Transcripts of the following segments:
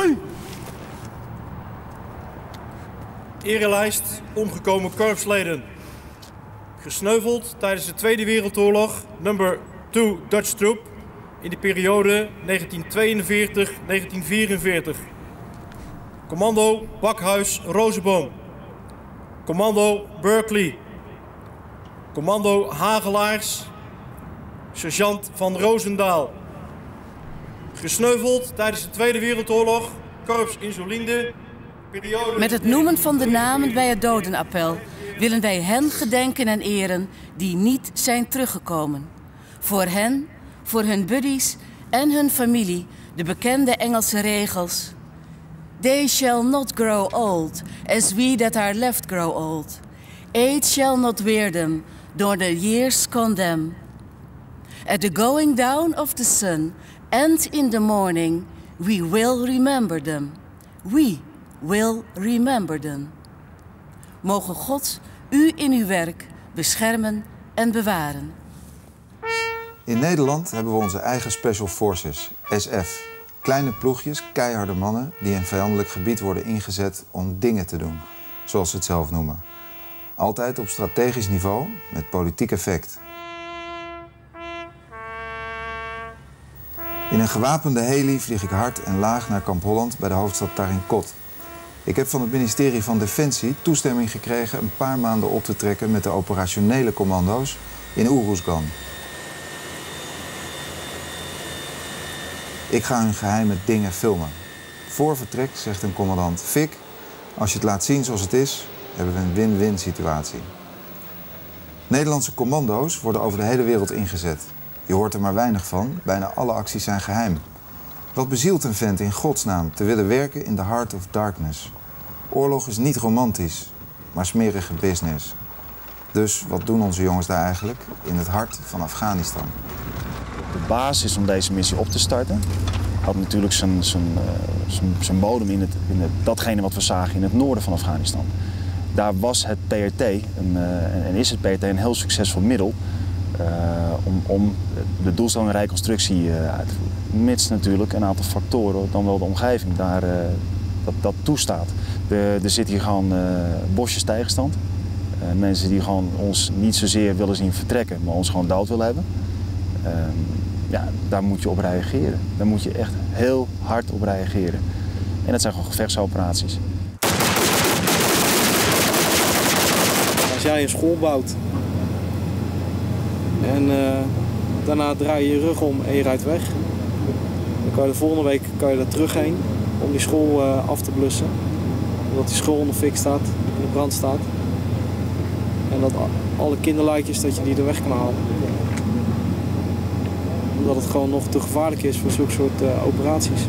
doen! Erelijst omgekomen korpsleden. Gesneuveld tijdens de Tweede Wereldoorlog, nummer 2 Dutch Troop, in de periode 1942-1944. Commando Bakhuis Rozenboom. Commando Berkeley. Commando Hagelaars. Sergeant van Roosendaal. Gesneuveld tijdens de Tweede Wereldoorlog, Korps Insulinde. Met het noemen van de namen bij het dodenappel willen wij hen gedenken en eren die niet zijn teruggekomen. Voor hen, voor hun buddies en hun familie de bekende Engelse regels. They shall not grow old, as we that are left grow old. Age shall not wear them, nor the years condemn. At the going down of the sun and in the morning, we will remember them. We will remember them. Mogen God u in uw werk beschermen en bewaren. In Nederland hebben we onze eigen Special Forces, SF. Kleine ploegjes, keiharde mannen die in vijandelijk gebied worden ingezet om dingen te doen, zoals ze het zelf noemen. Altijd op strategisch niveau, met politiek effect. In een gewapende heli vlieg ik hard en laag naar Kamp Holland bij de hoofdstad Tarinkot. Ik heb van het ministerie van Defensie toestemming gekregen een paar maanden op te trekken met de operationele commando's in Uruzgan. Ik ga hun geheime dingen filmen. Voor vertrek zegt een commandant: Fik, als je het laat zien zoals het is, hebben we een win-win situatie. Nederlandse commando's worden over de hele wereld ingezet. Je hoort er maar weinig van, bijna alle acties zijn geheim. Wat bezielt een vent in godsnaam te willen werken in the heart of darkness? Oorlog is niet romantisch, maar smerige business. Dus wat doen onze jongens daar eigenlijk in het hart van Afghanistan? De basis om deze missie op te starten had natuurlijk zijn bodem in datgene wat we zagen in het noorden van Afghanistan. Daar was het PRT en is het PRT een heel succesvol middel om de doelstelling reconstructie uit te voeren. Mits natuurlijk een aantal factoren, dan wel de omgeving, daar dat toestaat. Er zit hier gewoon bosjes tegenstand. Mensen die gewoon ons niet zozeer willen zien vertrekken, maar ons gewoon dood willen hebben. Ja, daar moet je op reageren. Daar moet je echt heel hard op reageren. En dat zijn gewoon gevechtsoperaties. Als jij een school bouwt en daarna draai je je rug om en je rijdt weg, dan kan je de volgende week er terugheen om die school af te blussen. Omdat die school onder fik staat, in de brand staat. En dat alle kinderluidjes, dat je die er weg kan halen. Omdat het gewoon nog te gevaarlijk is voor zulke soort operaties.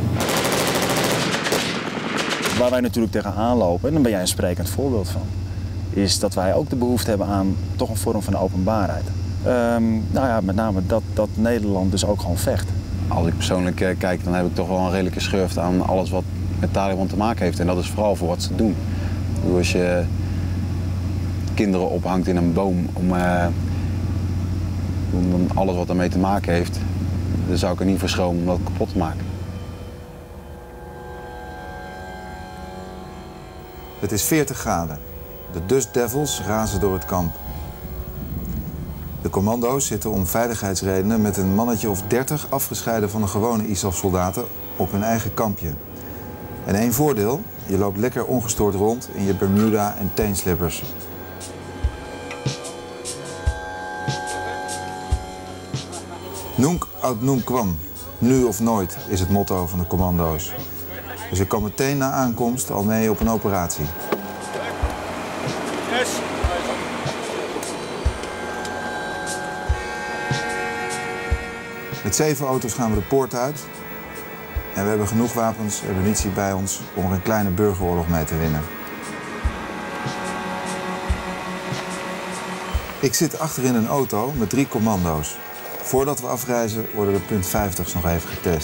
Waar wij natuurlijk tegenaan lopen, en daar ben jij een sprekend voorbeeld van, is dat wij ook de behoefte hebben aan toch een vorm van openbaarheid. Nou ja, met name dat Nederland dus ook gewoon vecht. Als ik persoonlijk kijk, dan heb ik toch wel een redelijke schurft aan alles wat met Taliban te maken heeft. En dat is vooral voor wat ze doen. Als je kinderen ophangt in een boom om alles wat ermee te maken heeft, dan zou ik er niet voor schromen om dat kapot te maken. Het is 40 graden. De Dust Devils razen door het kamp. De commando's zitten om veiligheidsredenen met een mannetje of 30 afgescheiden van de gewone ISAF-soldaten op hun eigen kampje. En één voordeel, je loopt lekker ongestoord rond in je Bermuda en teenslippers. Nunc aut nunc quam, nu of nooit, is het motto van de commando's. Dus ik kan meteen na aankomst al mee op een operatie. Met 7 auto's gaan we de poort uit. En we hebben genoeg wapens en munitie bij ons om er een kleine burgeroorlog mee te winnen. Ik zit achterin een auto met 3 commando's. Voordat we afreizen worden de punt 50's nog even getest.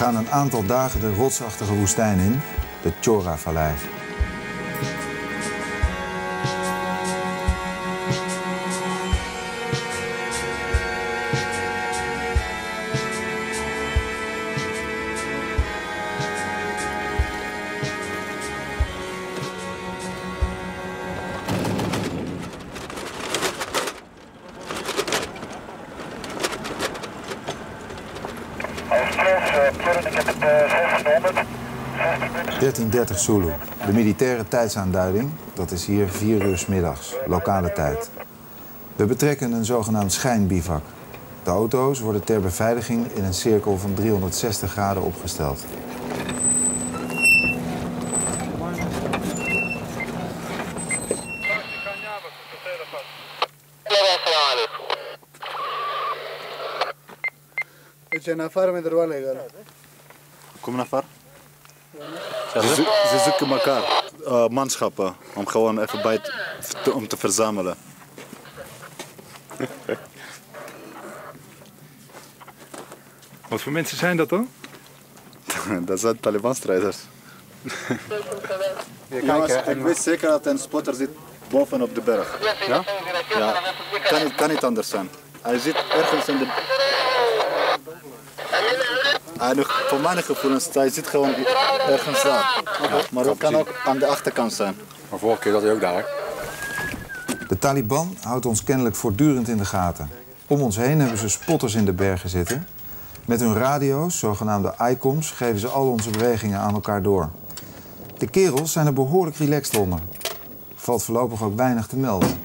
We gaan een aantal dagen de rotsachtige woestijn in, de Chora-vallei. .30 Zulu. De militaire tijdsaanduiding, dat is hier 4 uur 's middags, lokale tijd. We betrekken een zogenaamd schijnbivak. De auto's worden ter beveiliging in een cirkel van 360 graden opgesteld. Kom naar var. Ze zoeken elkaar, manschappen, om gewoon even om te verzamelen. Wat voor mensen zijn dat dan? Dat zijn Taliban-strijders. Ik weet zeker dat een spotter zit bovenop de berg. Ja? Ja, kan niet anders zijn. Hij zit ergens in de... Voor mijn gevoelens, hij zit gewoon ergens daar. Ja, maar het kan ook aan de achterkant zijn. Maar vorige keer zat hij ook daar. De Taliban houdt ons kennelijk voortdurend in de gaten. Om ons heen hebben ze spotters in de bergen zitten. Met hun radio's, zogenaamde ICOM's, geven ze al onze bewegingen aan elkaar door. De kerels zijn er behoorlijk relaxed onder. Valt voorlopig ook weinig te melden.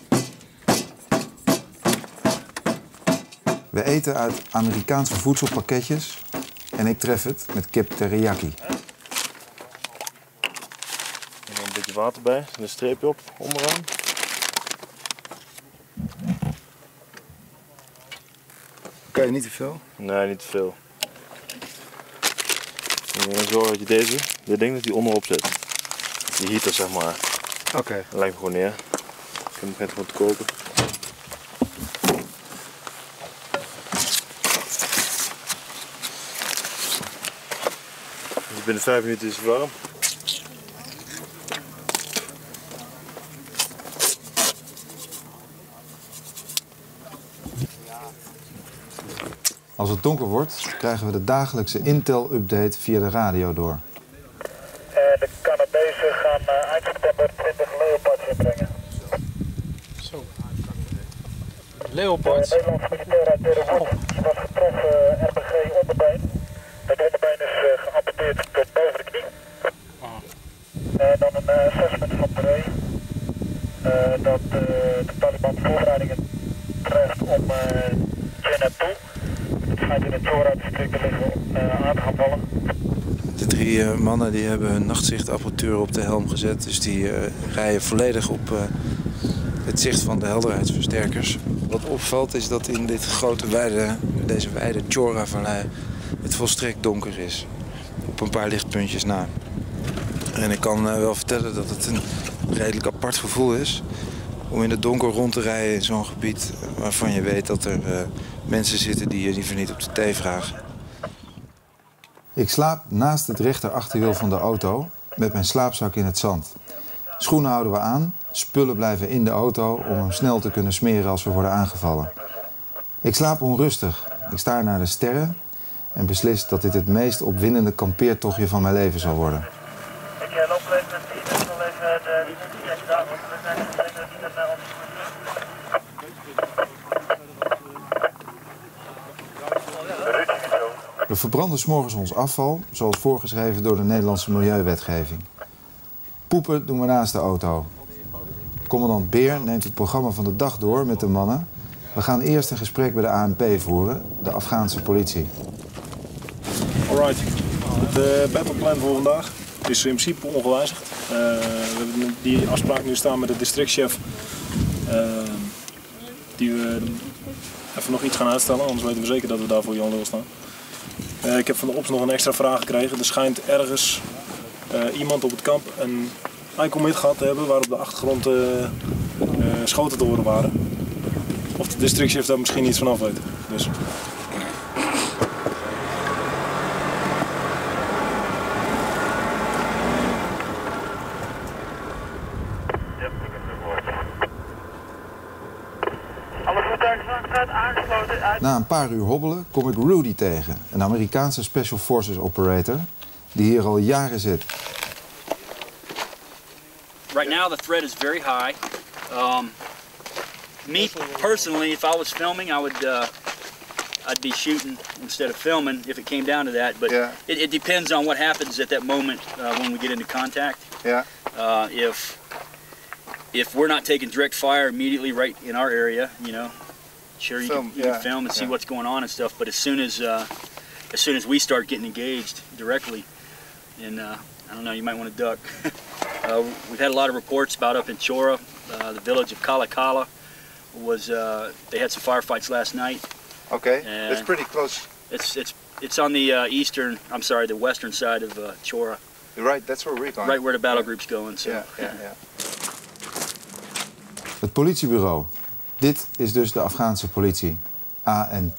We eten uit Amerikaanse voedselpakketjes en ik tref het met kip teriyaki. Een beetje water bij, en een streepje op, onderaan. Kan je niet te veel? Nee, niet te veel. En dan zorg dat je dit ding dat die onderop zit. Die heater zeg maar. Oké. Dan leg ik hem gewoon neer. Dan begint gewoon te koken. Dus binnen 5 minuten is het warm. Als het donker wordt, krijgen we de dagelijkse Intel-update via de radio door. De Canadezen gaan eind september 20 Leopards inbrengen. Zo. Leopards? Nederlandse militair uit Derwood was getroffen RPG onderbeen. Het onderbeen is geamputeerd tot boven de knie. Dan een assessment van Bree. Dat de Taliban voorbereidingen treft om Chenatu, het schijnt in het Chora-district te liggen, aan te gaan vallen. De 3 mannen die hebben hun nachtzichtapparatuur op de helm gezet. Dus die rijden volledig op het zicht van de helderheidsversterkers. Wat opvalt is dat in deze wijde Chora-vallei het volstrekt donker is. Op een paar lichtpuntjes na. En ik kan wel vertellen dat het een redelijk apart gevoel is om in het donker rond te rijden in zo'n gebied waarvan je weet dat er mensen zitten die je liever niet op de thee vragen. Ik slaap naast het rechter achterwiel van de auto met mijn slaapzak in het zand. Schoenen houden we aan, spullen blijven in de auto om hem snel te kunnen smeren als we worden aangevallen. Ik slaap onrustig, ik staar naar de sterren en beslis dat dit het meest opwindende kampeertochtje van mijn leven zal worden. Ik loop even met die, ik zal even de identiteit daar, want we zijn zeker niet naar ons. We verbranden 's morgens ons afval, zoals voorgeschreven door de Nederlandse milieuwetgeving. Poepen doen we naast de auto. Commandant Beer neemt het programma van de dag door met de mannen. We gaan eerst een gesprek bij de ANP voeren, de Afghaanse politie. Alright, de battleplan voor vandaag is in principe ongewijzigd. We hebben die afspraak nu staan met de districtchef. Die we even nog iets gaan uitstellen, anders weten we zeker dat we daar voor Jan Lul staan. Ik heb van de OPS nog een extra vraag gekregen. Er schijnt ergens iemand op het kamp een ICOM-hit gehad te hebben waar op de achtergrond schoten te horen waren. Of de districtchef daar misschien iets van af weet. Dus. Na een paar uur hobbelen kom ik Rudy tegen, een Amerikaanse Special Forces operator die hier al jaren zit. Right now the threat is very high. Me personally, if I was filming, I'd be shooting instead of filming if it came down to that. But it depends on what happens at that moment when we get into contact. If we're not taking direct fire immediately right in our area, you know, sure you can film and see what's going on and stuff. But as soon as we start getting engaged directly, and I don't know, you might want to duck. We've had a lot of reports about up in Chora, the village of Kalakala. They had some firefights last night. Okay, that's pretty close. It's on the the western side of Chora. Right, that's where we're going. Right where the battle group's going. So. Het politiebureau. Dit is dus de Afghaanse politie, ANP.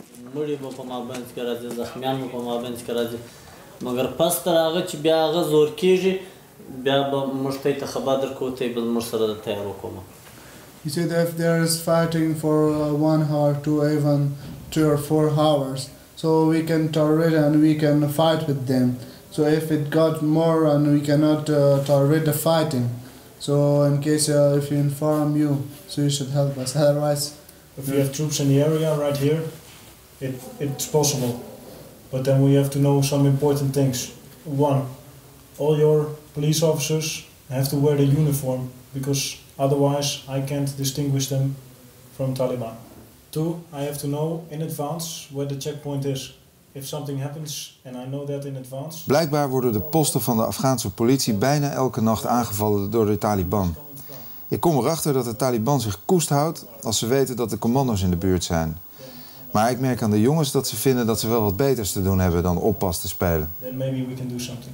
He said if there is fighting for 1 hour to even 2 or 4 hours, so we can tolerate and we can fight with them. So if it got more and we cannot tolerate the fighting, so in case if you inform you, so you should help us. Otherwise, if we have troops in the area right here, it's possible. But then we have to know some important things. 1, all your police officers have to wear the uniform because otherwise I can't distinguish them from Taliban. 2, I have to know in advance where the checkpoint is. If something happens and I know that in advance. Blijkbaar worden de posten van de Afghaanse politie bijna elke nacht aangevallen door de Taliban. Ik kom erachter dat de Taliban zich koest houdt als ze weten dat de commando's in de buurt zijn. Maar ik merk aan de jongens dat ze vinden dat ze wel wat beters te doen hebben dan oppas te spelen. Then maybe we can do something.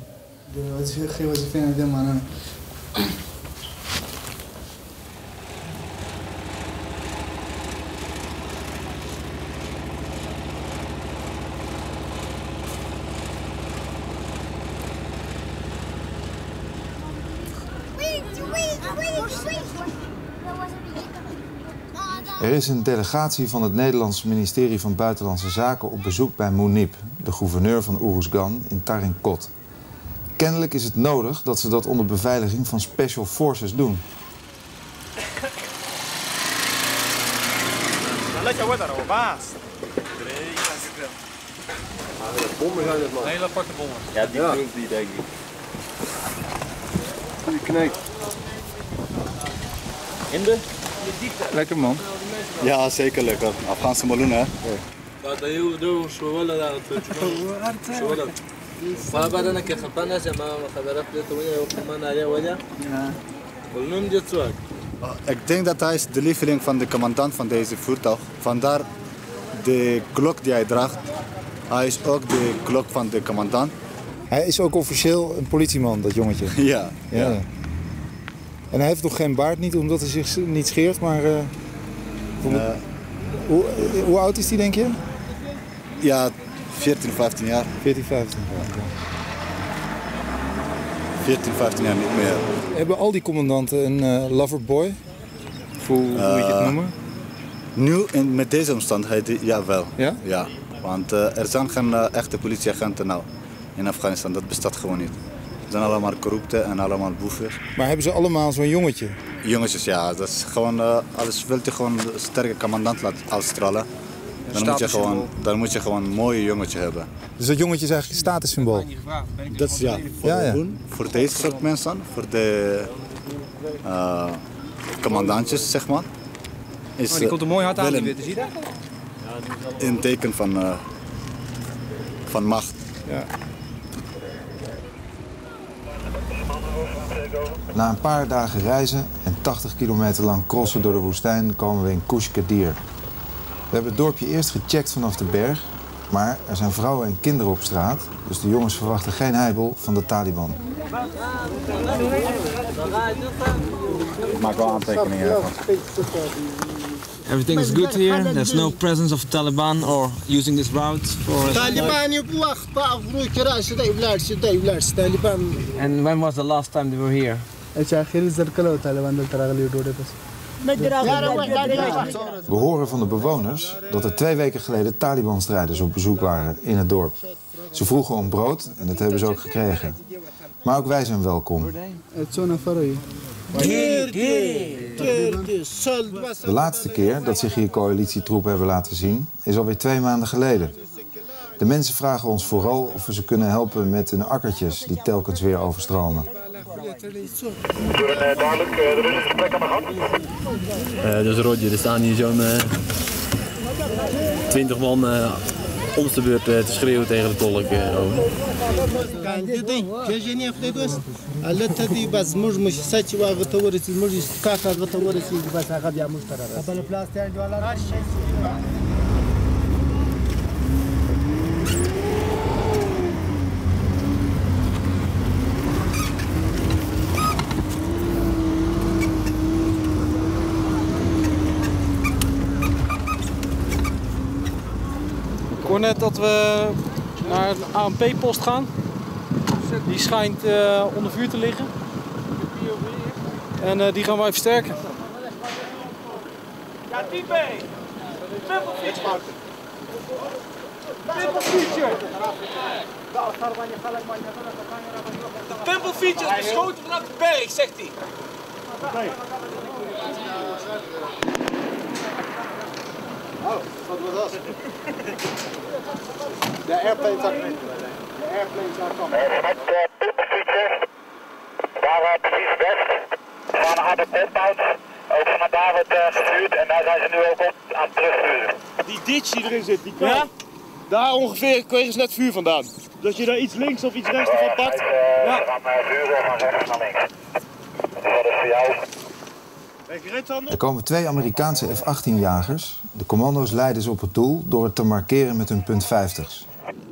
Er is een delegatie van het Nederlandse ministerie van Buitenlandse Zaken op bezoek bij Munib, de gouverneur van Uruzgan in Tarin Kot. Kennelijk is het nodig dat ze dat onder beveiliging van Special Forces doen. Bommen zijn het, man. Hele aparte bommen. Ja, die proeft die, denk ik. Goeie kneep. In de? Lekker, man. Ja, zeker lekker. Afghaanse meloen, hè? Ik denk dat hij is de lieveling van de commandant van deze voertuig. Vandaar de klok die hij draagt. Hij is ook de klok van de commandant. Hij is ook officieel een politieman, dat jongetje. Ja. En hij heeft nog geen baard, niet omdat hij zich niet scheert, maar... Hoe oud is hij, denk je? Ja, 14, 15 jaar. 14, 15 jaar. 14, 15 jaar niet meer. Hebben al die commandanten een loverboy? Hoe moet je het noemen? Nu, met deze omstandigheden, jawel. Ja? Ja, want er zijn geen echte politieagenten nou in Afghanistan. Dat bestaat gewoon niet. Ze zijn allemaal corrupte en allemaal boeven. Maar hebben ze allemaal zo'n jongetje? Jongetjes, ja. Dat is gewoon, alles wil je gewoon een sterke commandant laten uitstralen. Dan moet je gewoon een mooie jongetje hebben. Dus dat jongetje is eigenlijk een statussymbool? Dat is voor deze soort mensen, voor de commandantjes, zeg maar. Die komt er mooi hard aan, die witte, zie je dat? Een teken van macht. Ja. Na een paar dagen reizen en 80 kilometer lang crossen door de woestijn komen we in Kush Kadir. We hebben het dorpje eerst gecheckt vanaf de berg, maar er zijn vrouwen en kinderen op straat, dus de jongens verwachten geen heibel van de Taliban. Ik maak wel aantekeningen ervan. Everything is good here. There's no presence of Taliban or using this route for. And when was the last time they were here? We horen van de bewoners dat er 2 weken geleden Taliban-strijders op bezoek waren in het dorp. Ze vroegen om brood en dat hebben ze ook gekregen. Maar ook wij zijn welkom. De laatste keer dat zich hier coalitietroepen hebben laten zien is alweer 2 maanden geleden. De mensen vragen ons vooral of we ze kunnen helpen met hun akkertjes die telkens weer overstromen. Duidelijk, er is een gesprek aan de gang. Dus Roger, er staan hier zo'n 20 man om de beurt te schreeuwen tegen de tolk over. Ik hoor net dat we naar een ANP-post gaan. Die schijnt onder vuur te liggen. En die gaan wij versterken. Ja, type! Pimple feature! De pimple feature is beschoten vanaf de berg, zegt hij. Oh, wat was dat? De airplanes are coming. De airplanes are coming. Met de pimple feature, daar precies west van aan de compound. Ook vanuit daar wordt gevuurd en daar zijn ze nu ook op aan het terugvuren. Die ditch die erin zit, die kant. Ja? Daar ongeveer kregen ze net vuur vandaan. Dat je daar iets links of iets rechts van pakt. Ja. Van vuren van rechts naar links. Dus dat is voor jou. Er komen 2 Amerikaanse F-18-jagers. De commando's leiden ze op het doel door het te markeren met hun .50's.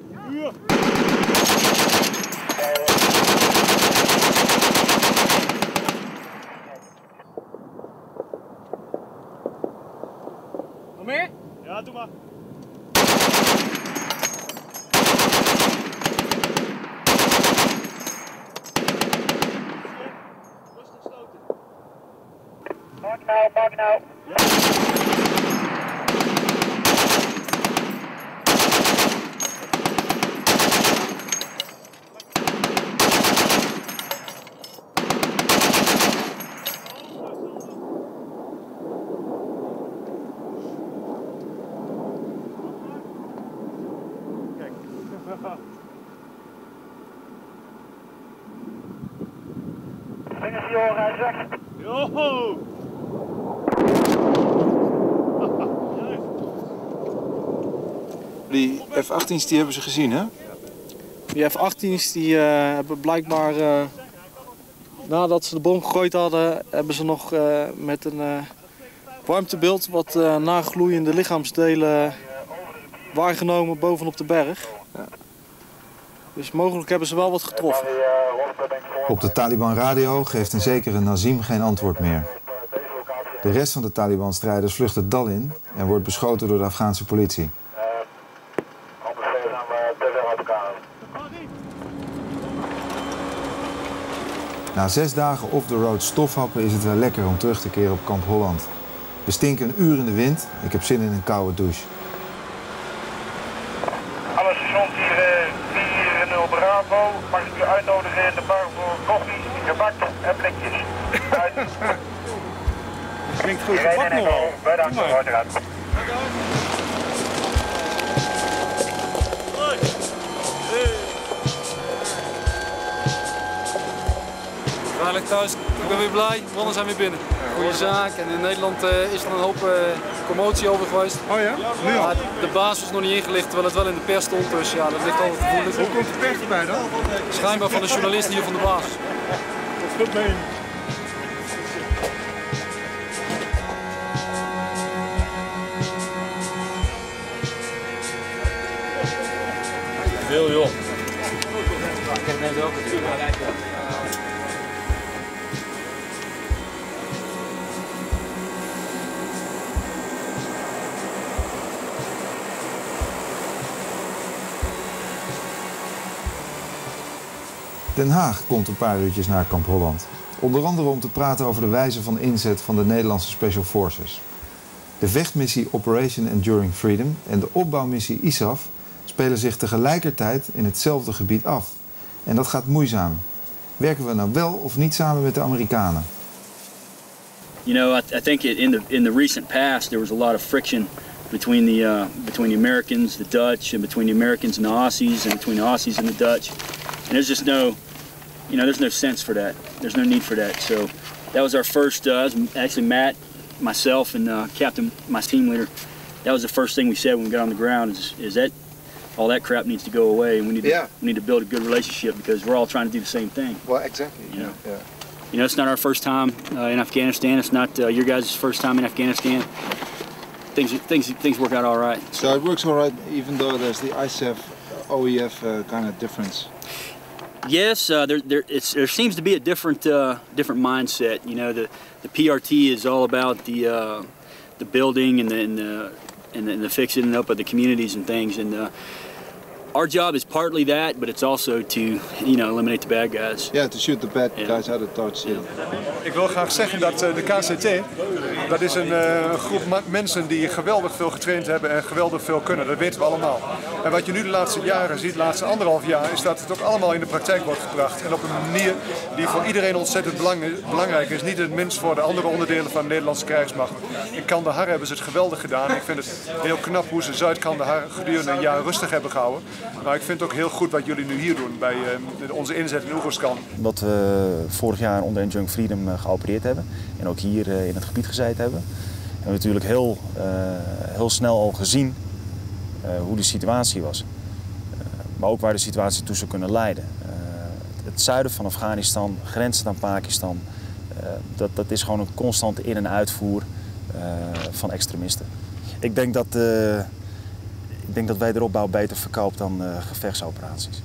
Nog meer? Ja, doe maar. Mark nou. Vingers die oren uitzeg. Yo! Die F-18's die hebben ze gezien, hè? Die F-18's die hebben blijkbaar, nadat ze de bom gegooid hadden, hebben ze nog met een warmtebeeld wat nagloeiende lichaamsdelen waargenomen bovenop de berg. Ja. Dus mogelijk hebben ze wel wat getroffen. Op de Taliban-radio geeft een zekere Nazim geen antwoord meer. De rest van de Taliban-strijders vlucht het dal in en wordt beschoten door de Afghaanse politie. Na 6 dagen off-the-road stofhappen is het wel lekker om terug te keren op Kamp Holland. We stinken een uur in de wind. Ik heb zin in een koude douche. Alle stations hier 4-0 Bravo. Mag ik u uitnodigen in de bar voor koffie, gebak en blikjes. Klinkt goed gebak nog wel. Bedankt voor het uiteraard. Veilig thuis, ik ben weer blij, mannen zijn weer binnen. Goeie zaak en in Nederland is er een hoop commotie over geweest. Oh ja? Nu al? De baas was nog niet ingelicht, terwijl het wel in de pers stond, dus ja, dat ligt altijd gevoelig. Hoe komt de pers erbij dan? Schijnbaar van de journalist hier van de baas. Dat is goed mee. Veel joh. Den Haag komt een paar uurtjes naar Kamp Holland. Onder andere om te praten over de wijze van inzet van de Nederlandse Special Forces. De vechtmissie Operation Enduring Freedom en de opbouwmissie ISAF spelen zich tegelijkertijd in hetzelfde gebied af. En dat gaat moeizaam. Werken we nou wel of niet samen met de Amerikanen? You know, I think in the recent past there was a lot of friction between the Americans, the Dutch, and between the Americans and the Aussies, and between the Aussies and the Dutch. And there's just no, you know, there's no sense for that. There's no need for that. So that was our first. Actually, Matt, myself, and Captain, my team leader. That was the first thing we said when we got on the ground. Is that all that crap needs to go away, and we need to build a good relationship because we're all trying to do the same thing. Well, exactly. You know? Yeah. You know, it's not our first time in Afghanistan. It's not your guys' first time in Afghanistan. Things work out all right. So it works all right, even though there's the ISAF, OEF kind of difference. Yes, there seems to be a different mindset. You know, the PRT is all about the building and the fixing up of the communities and things. And our job is partly that, but it's also to, you know, eliminate the bad guys. Yeah, to shoot the bad guys out of Dutch. Yeah. Ik wil graag zeggen dat de KCT, dat is een groep mensen die geweldig veel getraind hebben en geweldig veel kunnen. Dat weten we allemaal. En wat je nu de laatste jaren ziet, de laatste 1,5 jaar, is dat het ook allemaal in de praktijk wordt gebracht. En op een manier die voor iedereen ontzettend belangrijk is. Niet het minst voor de andere onderdelen van de Nederlandse krijgsmacht. In Kandahar hebben ze het geweldig gedaan. Ik vind het heel knap hoe ze Zuid-Kandahar gedurende een jaar rustig hebben gehouden. Maar ik vind het ook heel goed wat jullie nu hier doen bij onze inzet in Oeruzkan. Dat we vorig jaar onder Enduring Freedom geopereerd hebben en ook hier in het gebied gezeten hebben. En we natuurlijk heel snel al gezien hoe de situatie was. Maar ook waar de situatie toe zou kunnen leiden. Het zuiden van Afghanistan, grenzend aan Pakistan, dat is gewoon een constante in- en uitvoer van extremisten. Ik denk dat wederopbouw beter verkoopt dan gevechtsoperaties.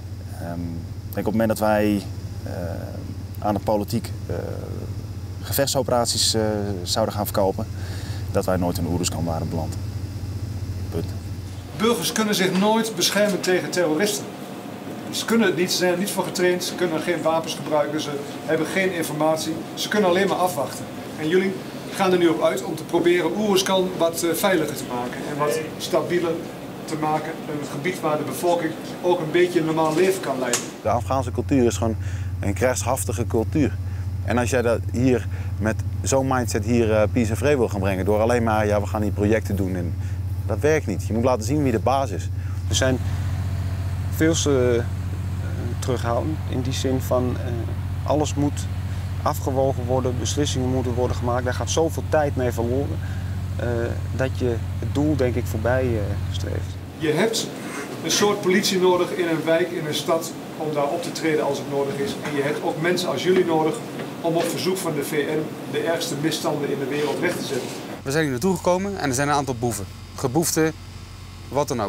Ik denk op het moment dat wij aan de politiek gevechtsoperaties zouden gaan verkopen, dat wij nooit in Oeruzkan waren beland. Punt. Burgers kunnen zich nooit beschermen tegen terroristen. Ze kunnen het niet, ze zijn er niet voor getraind, ze kunnen geen wapens gebruiken, ze hebben geen informatie. Ze kunnen alleen maar afwachten. En jullie gaan er nu op uit om te proberen Oeruzkan wat veiliger te maken en wat stabieler te maken. Een gebied waar de bevolking ook een beetje een normaal leven kan leiden. De Afghaanse cultuur is gewoon een krijgshaftige cultuur. En als jij dat hier met zo'n mindset hier peace en vrede wil gaan brengen, door alleen maar, ja, we gaan die projecten doen, en dat werkt niet. Je moet laten zien wie de baas is. We zijn veel terughoudend in die zin van alles moet afgewogen worden, beslissingen moeten worden gemaakt. Daar gaat zoveel tijd mee verloren dat je het doel, denk ik, voorbij streeft. Je hebt een soort politie nodig in een wijk, in een stad, om daar op te treden als het nodig is. En je hebt ook mensen als jullie nodig om op verzoek van de VN de ergste misstanden in de wereld weg te zetten. We zijn hier naartoe gekomen en er zijn een aantal boeven. Geboeften, wat dan ook.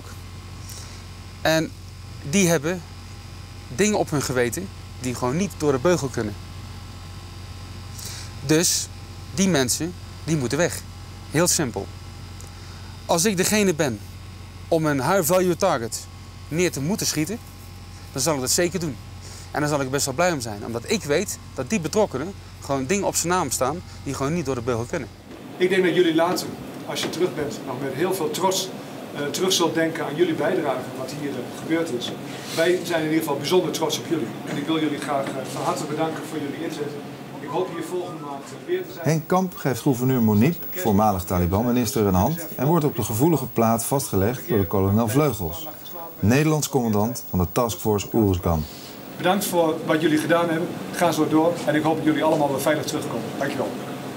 En die hebben dingen op hun geweten die gewoon niet door de beugel kunnen. Dus die mensen, die moeten weg. Heel simpel. Als ik degene ben om een high value target neer te moeten schieten, dan zal ik dat zeker doen. En dan zal ik best wel blij om zijn. Omdat ik weet dat die betrokkenen gewoon dingen op zijn naam staan die gewoon niet door de beugel kunnen. Ik denk dat jullie later, als je terug bent, nog met heel veel trots terug zult denken aan jullie bijdrage, wat hier gebeurd is. Wij zijn in ieder geval bijzonder trots op jullie. En ik wil jullie graag van harte bedanken voor jullie inzet. Ik hoop hier volgende maand weer te zijn. Henk Kamp geeft gouverneur Monib, voormalig Taliban-minister, een hand en wordt op de gevoelige plaat vastgelegd door de kolonel Vleugels, Nederlands commandant van de Taskforce Oeruzkan. Bedankt voor wat jullie gedaan hebben. Ga zo door en ik hoop dat jullie allemaal weer veilig terugkomen. Dankjewel.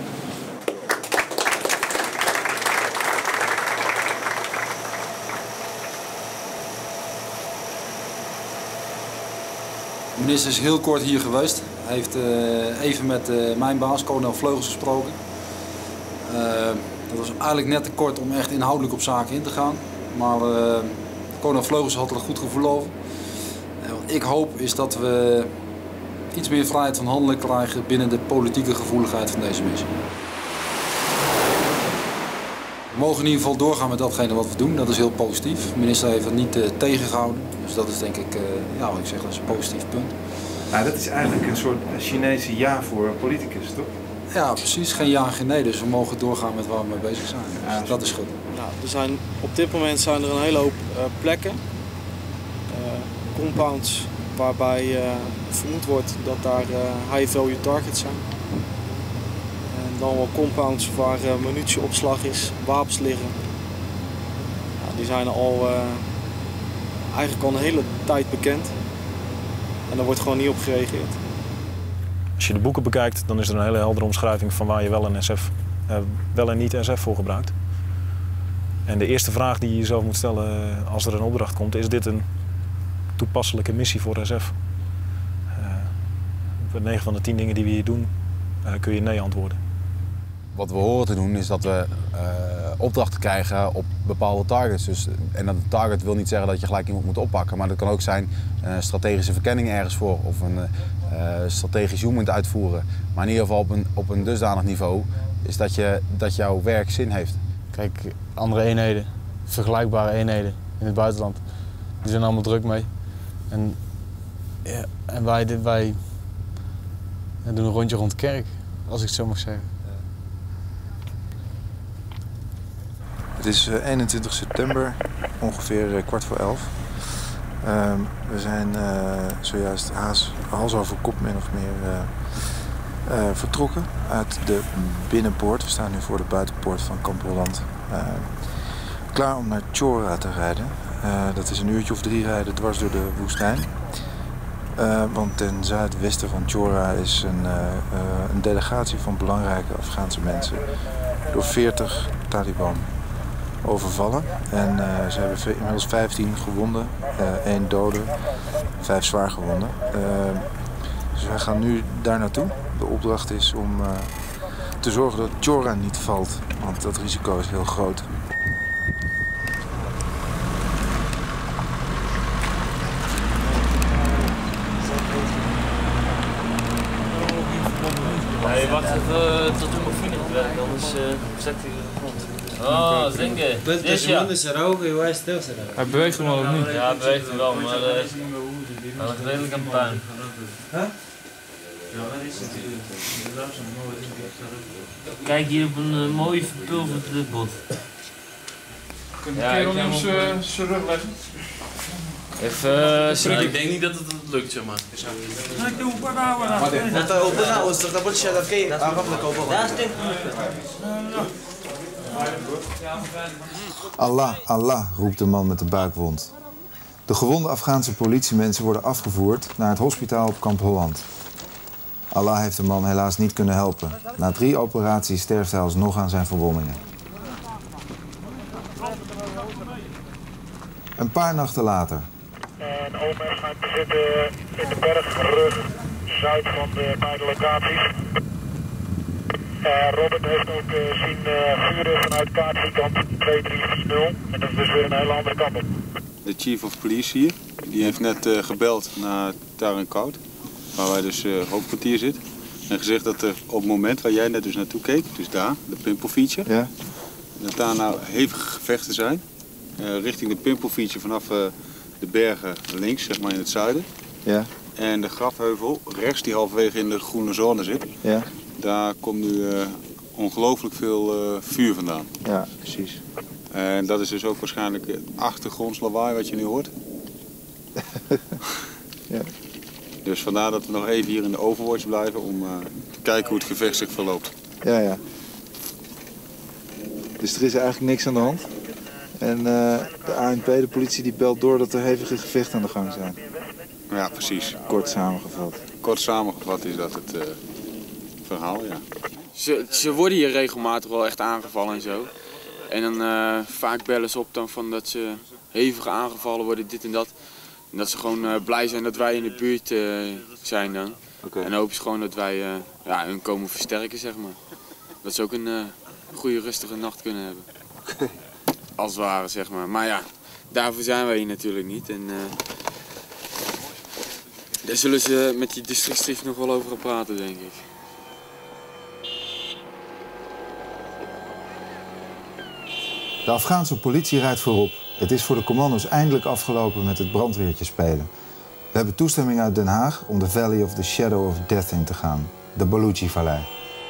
De minister is heel kort hier geweest. Hij heeft even met mijn baas, kolonel Vleugels, gesproken. Dat was eigenlijk net te kort om echt inhoudelijk op zaken in te gaan. Maar kolonel Vleugels had er een goed gevoel over. Wat ik hoop is dat we iets meer vrijheid van handelen krijgen binnen de politieke gevoeligheid van deze missie. We mogen in ieder geval doorgaan met datgene wat we doen. Dat is heel positief. De minister heeft het niet tegengehouden. Dus dat is denk ik, ja, wat ik zeg, dat is een positief punt. Nou, dat is eigenlijk een soort Chinese ja voor een politicus, toch? Ja, precies. Geen ja en geen nee. Dus we mogen doorgaan met waar we mee bezig zijn. Dus Ja, dat is goed. Nou, op dit moment zijn er een hele hoop plekken, compounds, waarbij vermoed wordt dat daar high value targets zijn. En dan wel compounds waar munitieopslag is, wapens liggen. Ja, die zijn eigenlijk al een hele tijd bekend. En daar wordt gewoon niet op gereageerd. Als je de boeken bekijkt, dan is er een hele heldere omschrijving van waar je wel en niet SF voor gebruikt. En de eerste vraag die je jezelf moet stellen als er een opdracht komt, is dit een toepasselijke missie voor SF? 9 van de 10 dingen die we hier doen, kun je nee antwoorden. Wat we horen te doen is dat we opdrachten krijgen op bepaalde targets. Dus, en dat een target wil niet zeggen dat je gelijk iemand moet oppakken, maar dat kan ook zijn strategische verkenning ergens voor of een strategisch doel moet uitvoeren. Maar in ieder geval op een dusdanig niveau is dat jouw werk zin heeft. Kijk, andere eenheden, vergelijkbare eenheden in het buitenland, die zijn allemaal druk mee. En wij doen een rondje rond de kerk, als ik het zo mag zeggen. Het is 21 september, ongeveer 11:15. We zijn zojuist hals over kop min of meer vertrokken uit de binnenpoort. We staan nu voor de buitenpoort van Kamp Holland. Klaar om naar Chora te rijden. Dat is een uurtje of 3 rijden dwars door de woestijn. Want ten zuidwesten van Chora is een delegatie van belangrijke Afghaanse mensen door 40 Taliban overvallen. En ze hebben inmiddels 15 gewonden, 1 dode, 5 zwaar gewonden. Dus wij gaan nu daar naartoe. De opdracht is om te zorgen dat Chora niet valt, want dat risico is heel groot. Nee, wacht even tot de morfine werkt, anders zet hij de grond. Oh, zinken. Hij beweegt hem al of niet? Ja, hij beweegt hem wel, maar hij ligt redelijk aan puin. Kijk hier op een mooie verpulverde bot. Kun je kerel niet op zijn rug leggen? Even... ik denk niet dat het lukt, zeg maar. Allah, Allah, roept de man met de buikwond. De gewonde Afghaanse politiemensen worden afgevoerd naar het hospitaal op Kamp Holland. Allah heeft de man helaas niet kunnen helpen. Na 3 operaties sterft hij alsnog aan zijn verwondingen. Een paar nachten later. En OMR schijnt te zitten in de bergrug zuid van de beide locaties. Robert heeft ook zien vuren vanuit kaartvierkant 2340. En dat is dus weer een hele andere kant op. De chief of police hier, die heeft net gebeld naar Tarenkoud, waar wij dus hoofdkwartier zit. En gezegd dat er op het moment waar jij net dus naartoe keek, dus daar, de Pimpelfeature, ja, dat daar nou hevige gevechten zijn. Richting de Pimpelfeature vanaf de bergen links, zeg maar in het zuiden. Ja. En de grafheuvel rechts, die halverwege in de groene zone zit. Ja. Daar komt nu ongelooflijk veel vuur vandaan. Ja, precies. En dat is dus ook waarschijnlijk het achtergrondslawaai wat je nu hoort. Ja. Dus vandaar dat we nog even hier in de Overwatch blijven om te kijken hoe het gevecht zich verloopt. Ja, ja. Dus er is eigenlijk niks aan de hand. En de ANP, de politie, die belt door dat er hevige gevechten aan de gang zijn. Ja, precies. Kort samengevat. Kort samengevat is dat het verhaal, ja. Ze worden hier regelmatig wel echt aangevallen en zo. En dan vaak bellen ze op dan van dat ze hevig aangevallen worden, dit en dat. En dat ze gewoon blij zijn dat wij in de buurt zijn dan. Okay. En dan hopen ze gewoon dat wij hun komen versterken, zeg maar. Dat ze ook een goede rustige nacht kunnen hebben. Okay. Als het ware, zeg maar. Maar ja, daarvoor zijn wij hier natuurlijk niet. En daar zullen ze met die districtschef nog wel over gaan praten, denk ik. De Afghaanse politie rijdt voorop. Het is voor de commando's eindelijk afgelopen met het brandweertje spelen. We hebben toestemming uit Den Haag om de Valley of the Shadow of Death in te gaan. De Baluchi-vallei.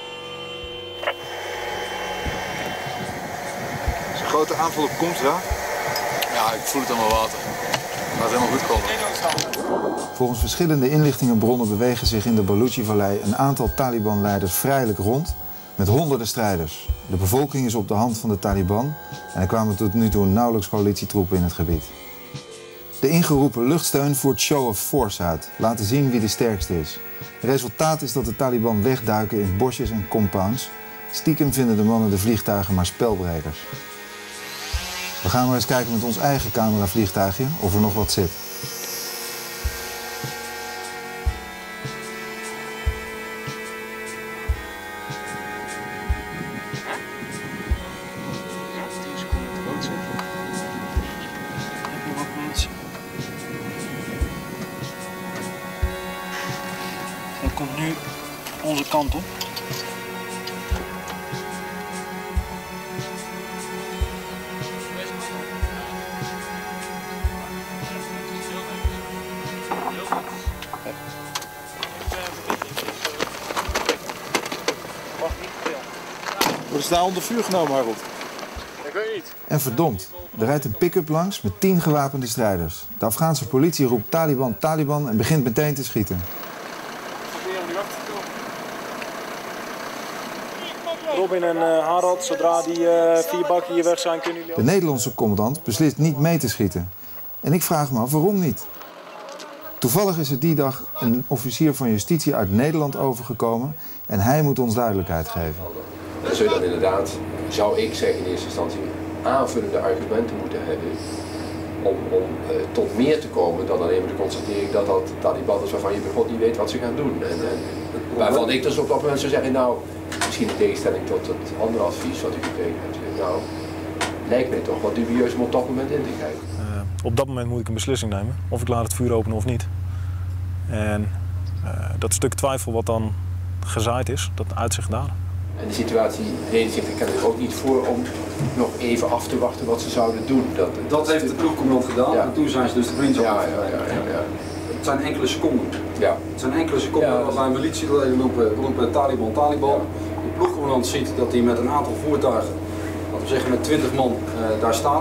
Is een grote aanval op komst daar? Ja, ik voel het allemaal water. Laat het helemaal goed komen. Volgens verschillende inlichtingenbronnen bewegen zich in de Baluchi-vallei een aantal Taliban-leiders vrijelijk rond met honderden strijders. De bevolking is op de hand van de Taliban en er kwamen tot nu toe nauwelijks coalitietroepen in het gebied. De ingeroepen luchtsteun voert show of force uit, laten zien wie de sterkste is. Het resultaat is dat de Taliban wegduiken in bosjes en compounds. Stiekem vinden de mannen de vliegtuigen maar spelbrekers. We gaan maar eens kijken met ons eigen cameravliegtuigje of er nog wat zit. Dat komt nu onze kant op. Wordt ze daar onder vuur genomen, Harold? Ik weet niet. En verdomd, er rijdt een pick-up langs met 10 gewapende strijders. De Afghaanse politie roept Taliban, Taliban en begint meteen te schieten. Robin en Harald, zodra die 4 bakken hier weg zijn, kunnen jullie... De Nederlandse commandant beslist niet mee te schieten. En ik vraag me af waarom niet. Toevallig is er die dag een officier van justitie uit Nederland overgekomen en hij moet ons duidelijkheid geven. Dan zul je dan inderdaad, zou ik zeggen in eerste instantie, aanvullende argumenten moeten hebben om tot meer te komen dan alleen maar de constatering dat dat Taliban is waarvan je bij God niet weet wat ze gaan doen. En waarvan ik dus op dat moment zou zeggen, nou, misschien in tegenstelling tot het andere advies wat ik gekregen heb, nou, lijkt mij toch wat dubieus om op dat moment in te grijpen. Op dat moment moet ik een beslissing nemen, of ik laat het vuur openen of niet. En dat stuk twijfel wat dan gezaaid is, dat uitzicht daar. En de situatie deden zich er kennelijk ook niet voor om nog even af te wachten wat ze zouden doen. Dat heeft de ploegcommandant gedaan en toen zijn ze dus de Greens ja. Het zijn enkele seconden. Ja. Het zijn enkele seconden dat wij een militieleden roepen Taliban, Taliban. De ploegcommandant ziet dat hij met een aantal voertuigen, laten we zeggen met 20 man, daar staat.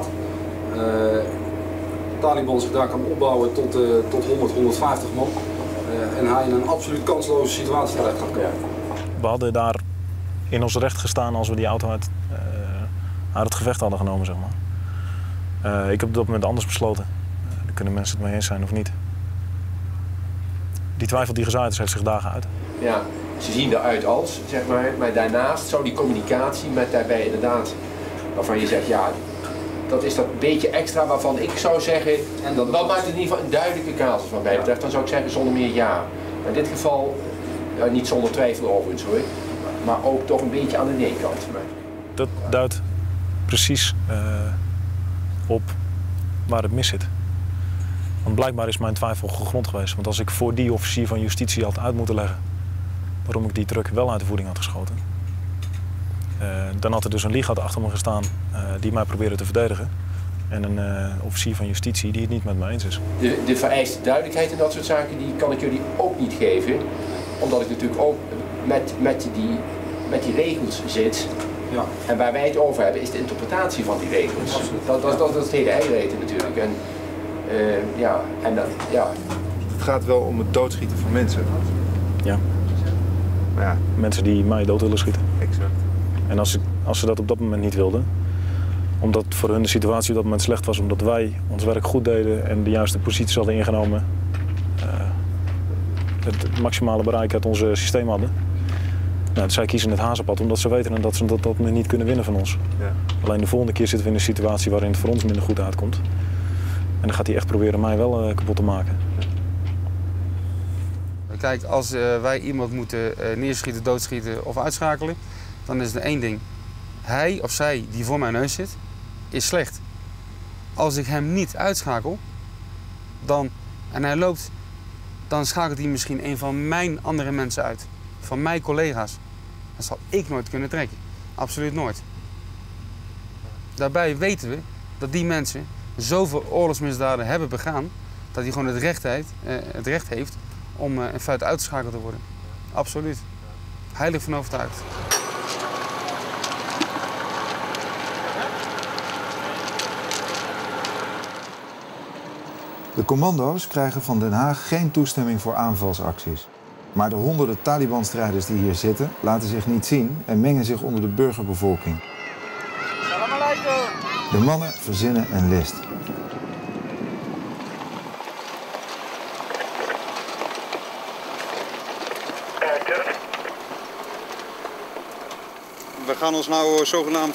Taliban zich daar kan opbouwen tot 100, 150 man. En hij in een absoluut kansloze situatie terecht gaat komen. We hadden daar in ons recht gestaan als we die auto uit het gevecht hadden genomen, zeg maar. Ik heb op dat moment anders besloten. Daar kunnen mensen het mee eens zijn of niet. Die twijfel die gezaaid is, heeft zich daar geuit. Ja, ze zien eruit als, zeg maar daarnaast zou die communicatie met daarbij inderdaad, waarvan je zegt, ja, dat is dat beetje extra waarvan ik zou zeggen, en dat maakt het in ieder geval een duidelijke casus van mij betreft, dan zou ik zeggen zonder meer ja. Maar in dit geval, niet zonder twijfel overigens hoor, maar ook toch een beetje aan de nee-kant. Dat duidt precies op waar het mis zit. Want blijkbaar is mijn twijfel gegrond geweest. Want als ik voor die officier van justitie had uit moeten leggen waarom ik die truck wel uit de voeding had geschoten, dan had er dus een liegard achter me gestaan die mij probeerde te verdedigen. En een officier van justitie die het niet met me eens is. De vereiste duidelijkheid en dat soort zaken die kan ik jullie ook niet geven. Omdat ik natuurlijk ook met die regels zit. Ja. En waar wij het over hebben is de interpretatie van die regels. Dat is het hele eiweten natuurlijk. En, Het gaat wel om het doodschieten van mensen. Ja. Maar ja. Mensen die mij dood willen schieten. Exact. En als ze dat op dat moment niet wilden, omdat voor hun de situatie op dat moment slecht was, omdat wij ons werk goed deden en de juiste posities hadden ingenomen, het maximale bereik uit ons systeem hadden. Nou, zij kiezen het hazenpad omdat ze weten dat ze dat niet kunnen winnen van ons. Ja. Alleen de volgende keer zitten we in een situatie waarin het voor ons minder goed uitkomt. En dan gaat hij echt proberen mij wel kapot te maken. Kijk, als wij iemand moeten neerschieten, doodschieten of uitschakelen, dan is er één ding. Hij of zij die voor mijn neus zit, is slecht. Als ik hem niet uitschakel en hij loopt, dan schakelt hij misschien een van mijn andere mensen uit. Van mijn collega's. Dat zal ik nooit kunnen trekken. Absoluut nooit. Daarbij weten we dat die mensen zoveel oorlogsmisdaden hebben begaan, dat hij gewoon het recht heeft om in feite uitgeschakeld te worden. Absoluut. Heilig van overtuigd. De commando's krijgen van Den Haag geen toestemming voor aanvalsacties. Maar de honderden Taliban-strijders die hier zitten laten zich niet zien en mengen zich onder de burgerbevolking. De mannen verzinnen een list. We gaan ons nou zogenaamd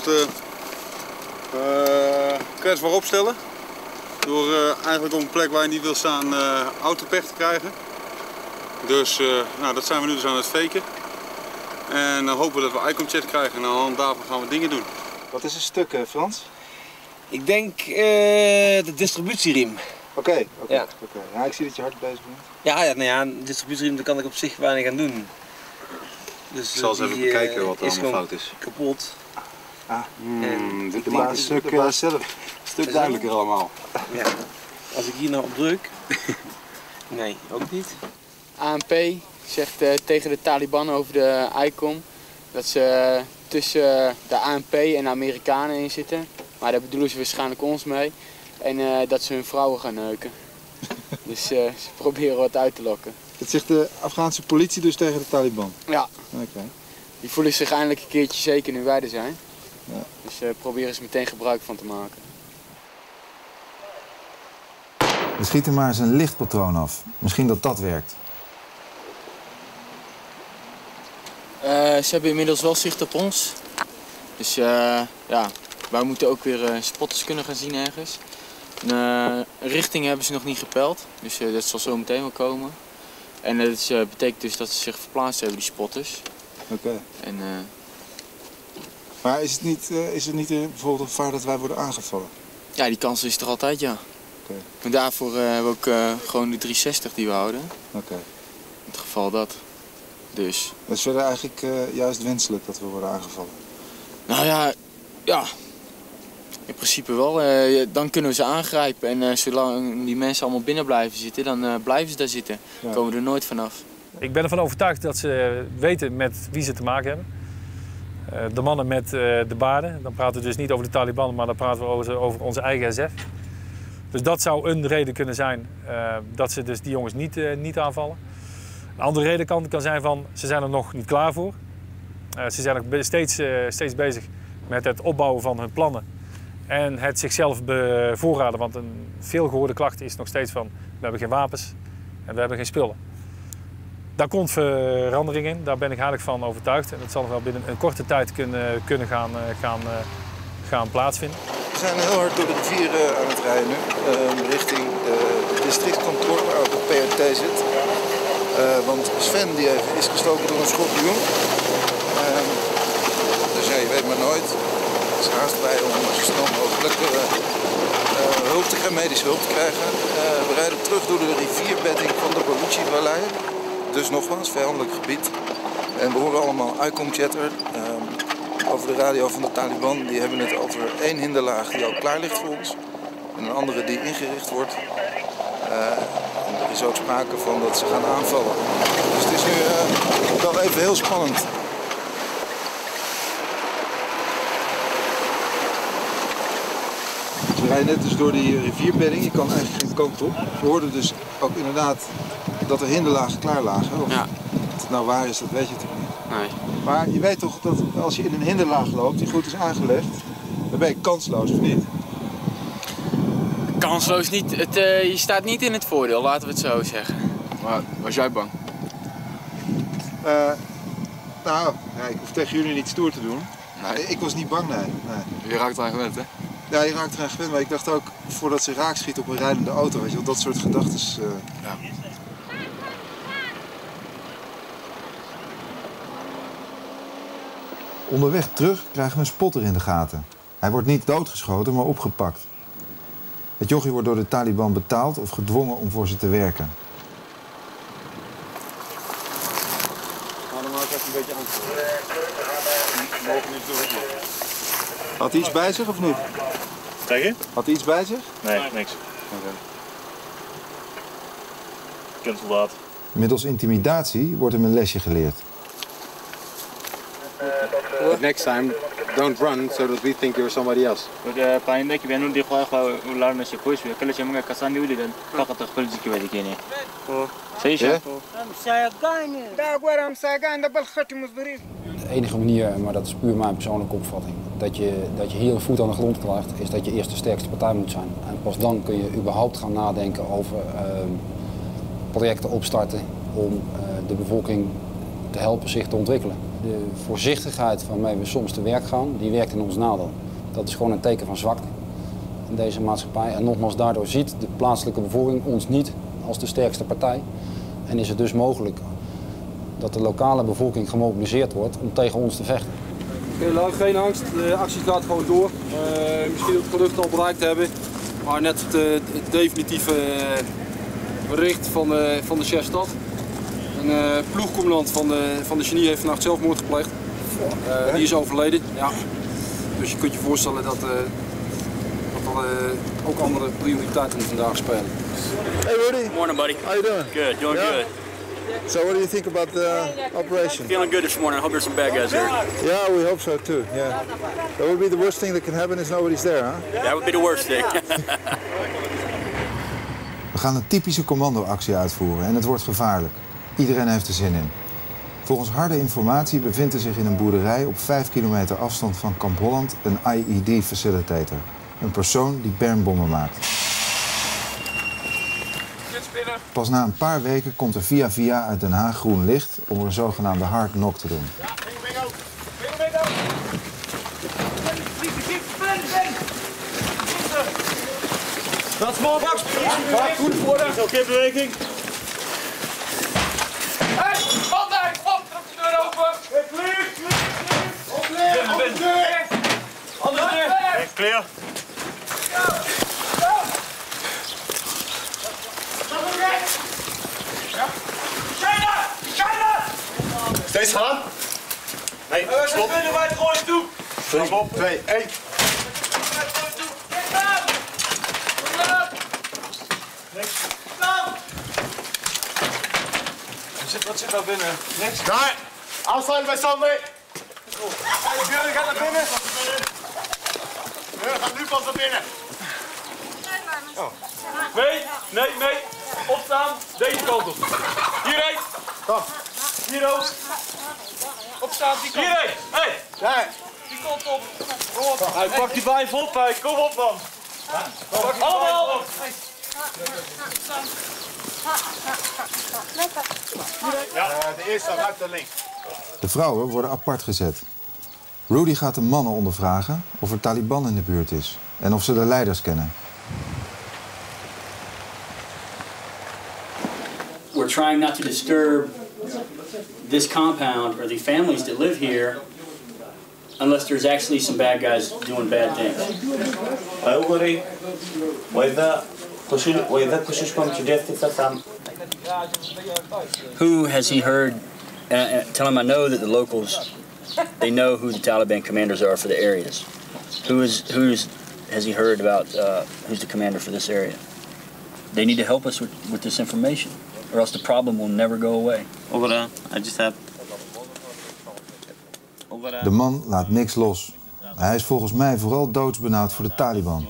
kwetsbaar opstellen. Door eigenlijk op een plek waar je niet wil staan autopech te krijgen. Dus nou, dat zijn we nu dus aan het faken. En dan hopen we dat we ICOM-chat krijgen en aan de hand daarvan gaan we dingen doen. Wat is een stuk, Frans? Ik denk de distributieriem. Oké. Ja, ik zie dat je hard bezig bent. Ja, de distributieriem, daar kan ik op zich weinig aan doen. Dus, ik zal eens even bekijken wat er allemaal fout is. Kapot. Dit is een stuk duidelijker allemaal. Ja. Als ik hier nou op druk... Nee, ook niet. ANP zegt tegen de Taliban over de ICOM dat ze tussen de ANP en de Amerikanen in zitten. Maar daar bedoelen ze waarschijnlijk ons mee. En dat ze hun vrouwen gaan neuken. Dus ze proberen wat uit te lokken. Dat zegt de Afghaanse politie dus tegen de Taliban? Ja. Okay. Die voelen zich eindelijk een keertje zeker nu wij er zijn. Ja. Dus proberen ze meteen gebruik van te maken. We schieten maar eens een lichtpatroon af. Misschien dat dat werkt. Ze hebben inmiddels wel zicht op ons. Dus ja, wij moeten ook weer spotters kunnen gaan zien ergens. Een richting hebben ze nog niet gepeld, dus dat zal zo meteen wel komen. En dat betekent dus dat ze zich verplaatst hebben, die spotters. Oké. En, maar is het niet bijvoorbeeld een gevaar dat wij worden aangevallen? Ja, die kans is er altijd, ja. Okay. En daarvoor hebben we ook gewoon de 360 die we houden. Oké. In het geval dat. Dus. Het is verder eigenlijk juist wenselijk dat we worden aangevallen? Nou ja. In principe wel. Dan kunnen we ze aangrijpen. En zolang die mensen allemaal binnen blijven zitten, dan blijven ze daar zitten. Dan komen we er nooit vanaf. Ik ben ervan overtuigd dat ze weten met wie ze te maken hebben. De mannen met de baarden. Dan praten we dus niet over de Taliban, maar dan praten we over onze eigen SF. Dus dat zou een reden kunnen zijn dat ze dus die jongens niet aanvallen. Een andere reden kan zijn van ze zijn er nog niet klaar voor. Ze zijn nog steeds bezig met het opbouwen van hun plannen. En het zichzelf bevoorraden, want een veelgehoorde klacht is nog steeds van we hebben geen wapens en we hebben geen spullen. Daar komt verandering in, daar ben ik heilig van overtuigd. En dat zal nog wel binnen een korte tijd kunnen gaan plaatsvinden. We zijn heel hard door de rivier aan het rijden nu, richting het districtkantoor waar ook het PRT zit. Want Sven die is gestoken door een schorpioen. Dus ja, je weet maar nooit. Het is haast bij om zo snel mogelijk medische hulp te krijgen. We rijden terug door de rivierbedding van de Baluchi-vallei. Dus nogmaals, vijandelijk gebied. En we horen allemaal ICOM-chatter over de radio van de Taliban. Die hebben het over één hinderlaag die al klaar ligt voor ons. En een andere die ingericht wordt. Er is ook sprake van dat ze gaan aanvallen. Dus het is nu wel even heel spannend. We rijden net dus door die rivierbedding. Je kan eigenlijk geen kant op. We hoorden dus ook inderdaad dat er hinderlagen klaar lagen. Of ja. Of het nou waar is, dat weet je natuurlijk niet. Nee. Maar je weet toch dat als je in een hinderlaag loopt die goed is aangelegd, dan ben je kansloos, of niet? Kansloos niet. Je staat niet in het voordeel, laten we het zo zeggen. Maar was jij bang? Nou, ik hoef tegen jullie niet stoer te doen. Nee. Ik was niet bang, nee. Je raakt eraan gewend, hè? Ja, je raakt eraan gewend, maar ik dacht ook voordat ze raak schiet op een rijdende auto, weet je wel, dat soort gedachten. Ja. Onderweg terug krijgen we een spotter in de gaten. Hij wordt niet doodgeschoten, maar opgepakt. Het jochie wordt door de Taliban betaald of gedwongen om voor ze te werken. Nou, dan maak ik even een beetje aan. Mogen niet door. Had hij iets bij zich of niet? Zeg je? Had hij iets bij zich? Nee, niks. Okay. Bekend soldaat. Middels intimidatie wordt hem een lesje geleerd. Next time, don't run so that we think you're somebody else. De enige manier, maar dat is puur mijn persoonlijke opvatting, dat je hier een voet aan de grond krijgt, is dat je eerst de sterkste partij moet zijn. En pas dan kun je überhaupt gaan nadenken over projecten opstarten om de bevolking te helpen zich te ontwikkelen. De voorzichtigheid waarmee we soms te werk gaan, die werkt in ons nadeel. Dat is gewoon een teken van zwakte in deze maatschappij. En nogmaals, daardoor ziet de plaatselijke bevolking ons niet als de sterkste partij. En is het dus mogelijk dat de lokale bevolking gemobiliseerd wordt om tegen ons te vechten. Oké, geen angst, de actie gaat gewoon door. Misschien dat we het gelucht al bereikt hebben, maar net het definitieve bericht van de chef stad. Een ploegcommandant van de genie heeft vannacht zelfmoord gepleegd. Die is overleden. Ja. Dus je kunt je voorstellen dat er ook andere prioriteiten vandaag spelen. Hey Rudy. Morning, buddy. How you doing? Good, doing good. So what do you think about the operation? Feeling good this morning. I hope there's some bad guys there. Yeah, we hope so too. Yeah. That would be the worst thing that can happen is nobody's there, huh? That would be the worst thing. We gaan een typische commandoactie uitvoeren en het wordt gevaarlijk. Iedereen heeft er zin in. Volgens harde informatie bevindt er zich in een boerderij op 5 kilometer afstand van Kamp Holland een IED-facilitator. Een persoon die bermbommen maakt. Pas na een paar weken komt er via uit Den Haag groen licht om er een zogenaamde hard knock te doen. Dat is mooi, Max. Ga goed voor de. Oké, beweging. Hé, wat daar? Op, trap de deur open. Op de deur. Andere deur. Clear. Steeds gaan. Nee, stop. We kunnen bij het gooien toe. 3, 2, 1. Wat zit daar binnen? Niks. Daar! Afsluiten bij Sander! Jullie gaan naar binnen! Jullie gaan nu pas naar binnen! Nee. Opstaan, deze kant op. Hierheen. Kom. Hier ook. Opstaan, die kant op. Hierheen. Hey. Daar. Die kant op. Kom op. Hij pakt die vijf op, hij. Kom op man. Pak allemaal. Ja, de eerste uit de links. De vrouwen worden apart gezet. Rudy gaat de mannen ondervragen of er Taliban in de buurt is en of ze de leiders kennen. We're trying not to disturb this compound or the families that live here unless there's actually some bad guys doing bad things. Who has he heard? Tell him I know that the locals, they know who the Taliban commanders are for the areas. Has he heard about who's the commander for this area? They need to help us with this information, or else the problem will never go away. De man laat niks los. Hij is volgens mij vooral doodsbenauwd voor de Taliban.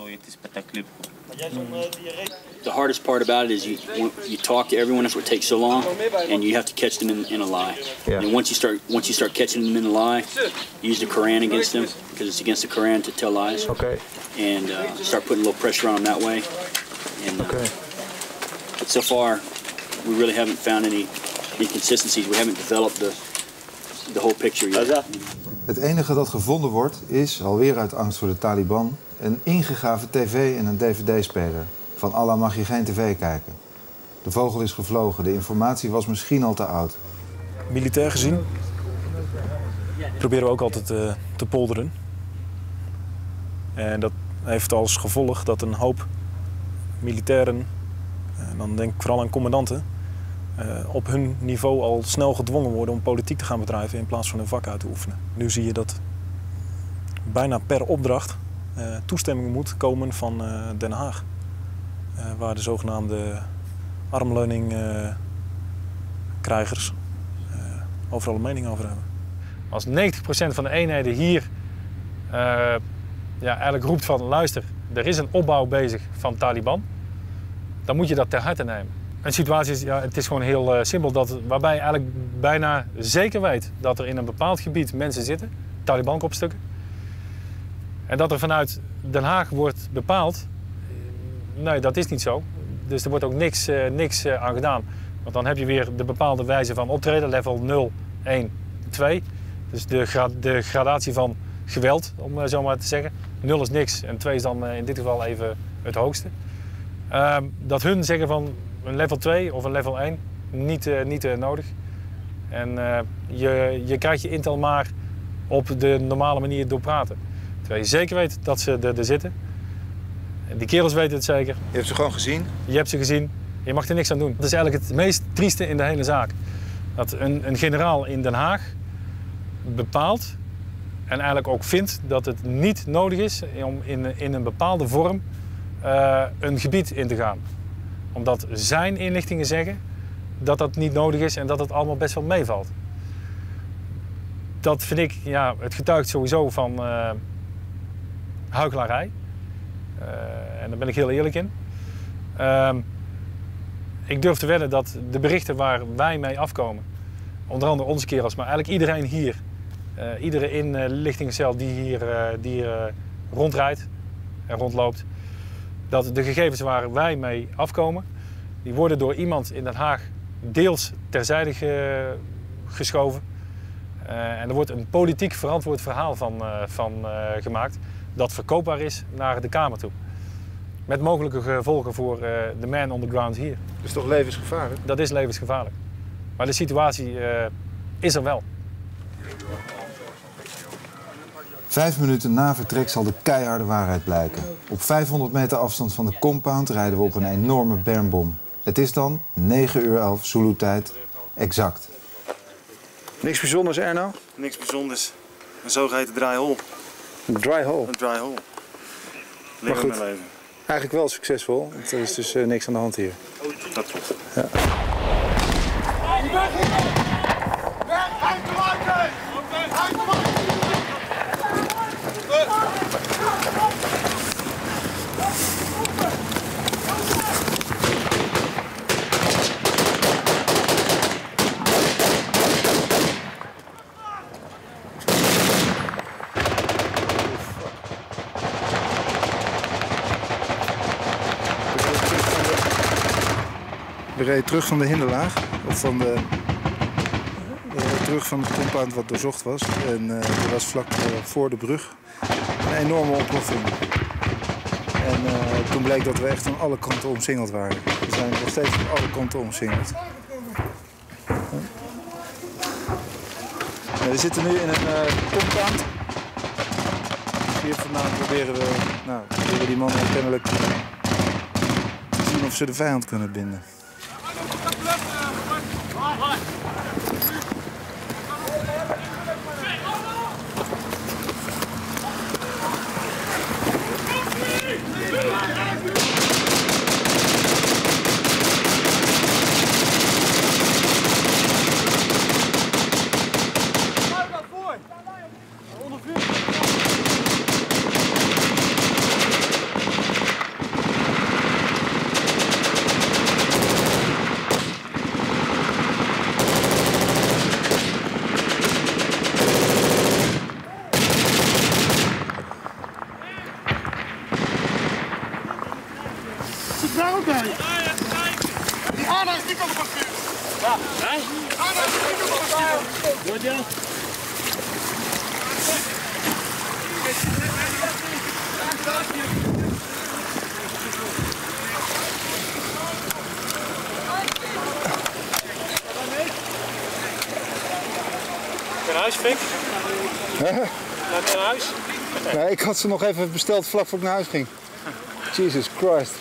The hardest part about it is you talk to everyone, that's what takes so long, and you have to catch them in a lie. Yeah. And once you start catching them in a lie, use the Quran against them because it's against the Quran to tell lies. Okay. And start putting a little pressure on them that way. And, but so far, we really haven't found any inconsistencies. We haven't developed the whole picture yet. Het enige dat gevonden wordt is, alweer uit angst voor de Taliban, een ingegraven tv en een dvd-speler. Van Allah mag je geen tv kijken. De vogel is gevlogen, de informatie was misschien al te oud. Militair gezien proberen we ook altijd te polderen. En dat heeft als gevolg dat een hoop militairen, en dan denk ik vooral aan commandanten, op hun niveau al snel gedwongen worden om politiek te gaan bedrijven in plaats van hun vak uit te oefenen. Nu zie je dat bijna per opdracht toestemming moet komen van Den Haag. Waar de zogenaamde armleuning-krijgers overal een mening over hebben. Als 90% van de eenheden hier eigenlijk roept van luister, er is een opbouw bezig van Taliban, dan moet je dat ter harte nemen. Een situatie is, het is gewoon heel simpel, waarbij je eigenlijk bijna zeker weet dat er in een bepaald gebied mensen zitten, Taliban-kopstukken. En dat er vanuit Den Haag wordt bepaald, nee, dat is niet zo. Dus er wordt ook niks aan gedaan. Want dan heb je weer de bepaalde wijze van optreden, level 0, 1, 2. Dus de gradatie van geweld, om zo maar te zeggen. 0 is niks en 2 is dan in dit geval even het hoogste. Dat hun zeggen van een level 2 of een level 1 niet nodig. En je krijgt je intel maar op de normale manier door praten. Terwijl je zeker weet dat ze er zitten. En die kerels weten het zeker. Je hebt ze gewoon gezien? Je hebt ze gezien. Je mag er niks aan doen. Dat is eigenlijk het meest trieste in de hele zaak. Dat een generaal in Den Haag bepaalt en eigenlijk ook vindt dat het niet nodig is om in een bepaalde vorm een gebied in te gaan. Omdat zijn inlichtingen zeggen dat dat niet nodig is en dat het allemaal best wel meevalt. Dat vind ik, het getuigt sowieso van huichelarij. En daar ben ik heel eerlijk in. Ik durf te wedden dat de berichten waar wij mee afkomen, onder andere onze kerels, maar eigenlijk iedereen hier, iedere inlichtingencel die hier rondrijdt en rondloopt, dat de gegevens waar wij mee afkomen, die worden door iemand in Den Haag deels terzijde geschoven. En er wordt een politiek verantwoord verhaal van gemaakt dat verkoopbaar is naar de Kamer toe. Met mogelijke gevolgen voor de man on the ground hier. Dat is toch levensgevaarlijk? Dat is levensgevaarlijk. Maar de situatie is er wel. 5 minuten na vertrek zal de keiharde waarheid blijken. Op 500 meter afstand van de compound rijden we op een enorme bermbom. Het is dan 9:11 Zulu-tijd, exact. Niks bijzonders, Erno? Niks bijzonders. Een zogeheten dry hole. Een dry hole? Een dry hole. Maar goed, eigenlijk wel succesvol. Want er is dus niks aan de hand hier. Dat klopt. Ja. We reden terug van de hinderlaag, of terug van het compound wat doorzocht was. En er was vlak voor de brug een enorme ontploffing. En toen bleek dat we echt aan alle kanten omsingeld waren. We zijn nog steeds aan alle kanten omsingeld. We zitten nu in een compound. Hier vandaan proberen we die mannen kennelijk te zien of ze de vijand kunnen binden. Die Arno is niet op het vuur. Ja, nee? Arno is niet op het vuur. Goed, ja. Naar huis, Fik? Naar huis? Nee, ik had ze nog even besteld vlak voor ik naar huis ging. Jesus Christ.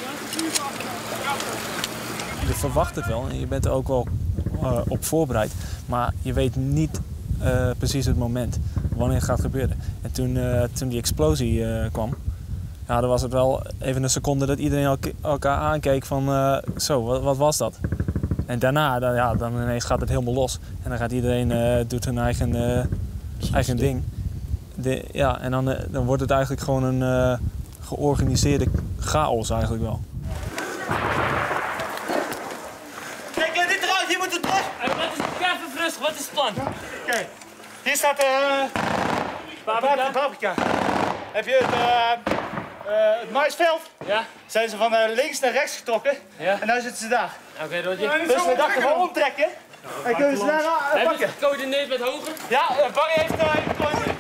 Je verwacht het wel en je bent er ook wel op voorbereid. Maar je weet niet precies het moment wanneer het gaat gebeuren. En toen die explosie kwam, dan was het wel even een seconde dat iedereen elkaar aankeek van zo, wat was dat? En daarna, dan ineens gaat het helemaal los. En dan gaat iedereen, doet hun eigen ding. En dan wordt het eigenlijk gewoon een georganiseerde chaos eigenlijk wel. Kijk, dit eruit, hier moet het terug. Even rustig, wat is het plan? Kijk, hier staat paprika. Heb je het maisveld? Ja. Zijn ze van links naar rechts getrokken. Ja. En nu zitten ze daar. Oké, dat je... Dus we dachten gewoon omtrekken. En kunnen ze daar pakken. Hebben ze gecoördineerd met Hoger? Ja, Barry heeft gecoördineerd.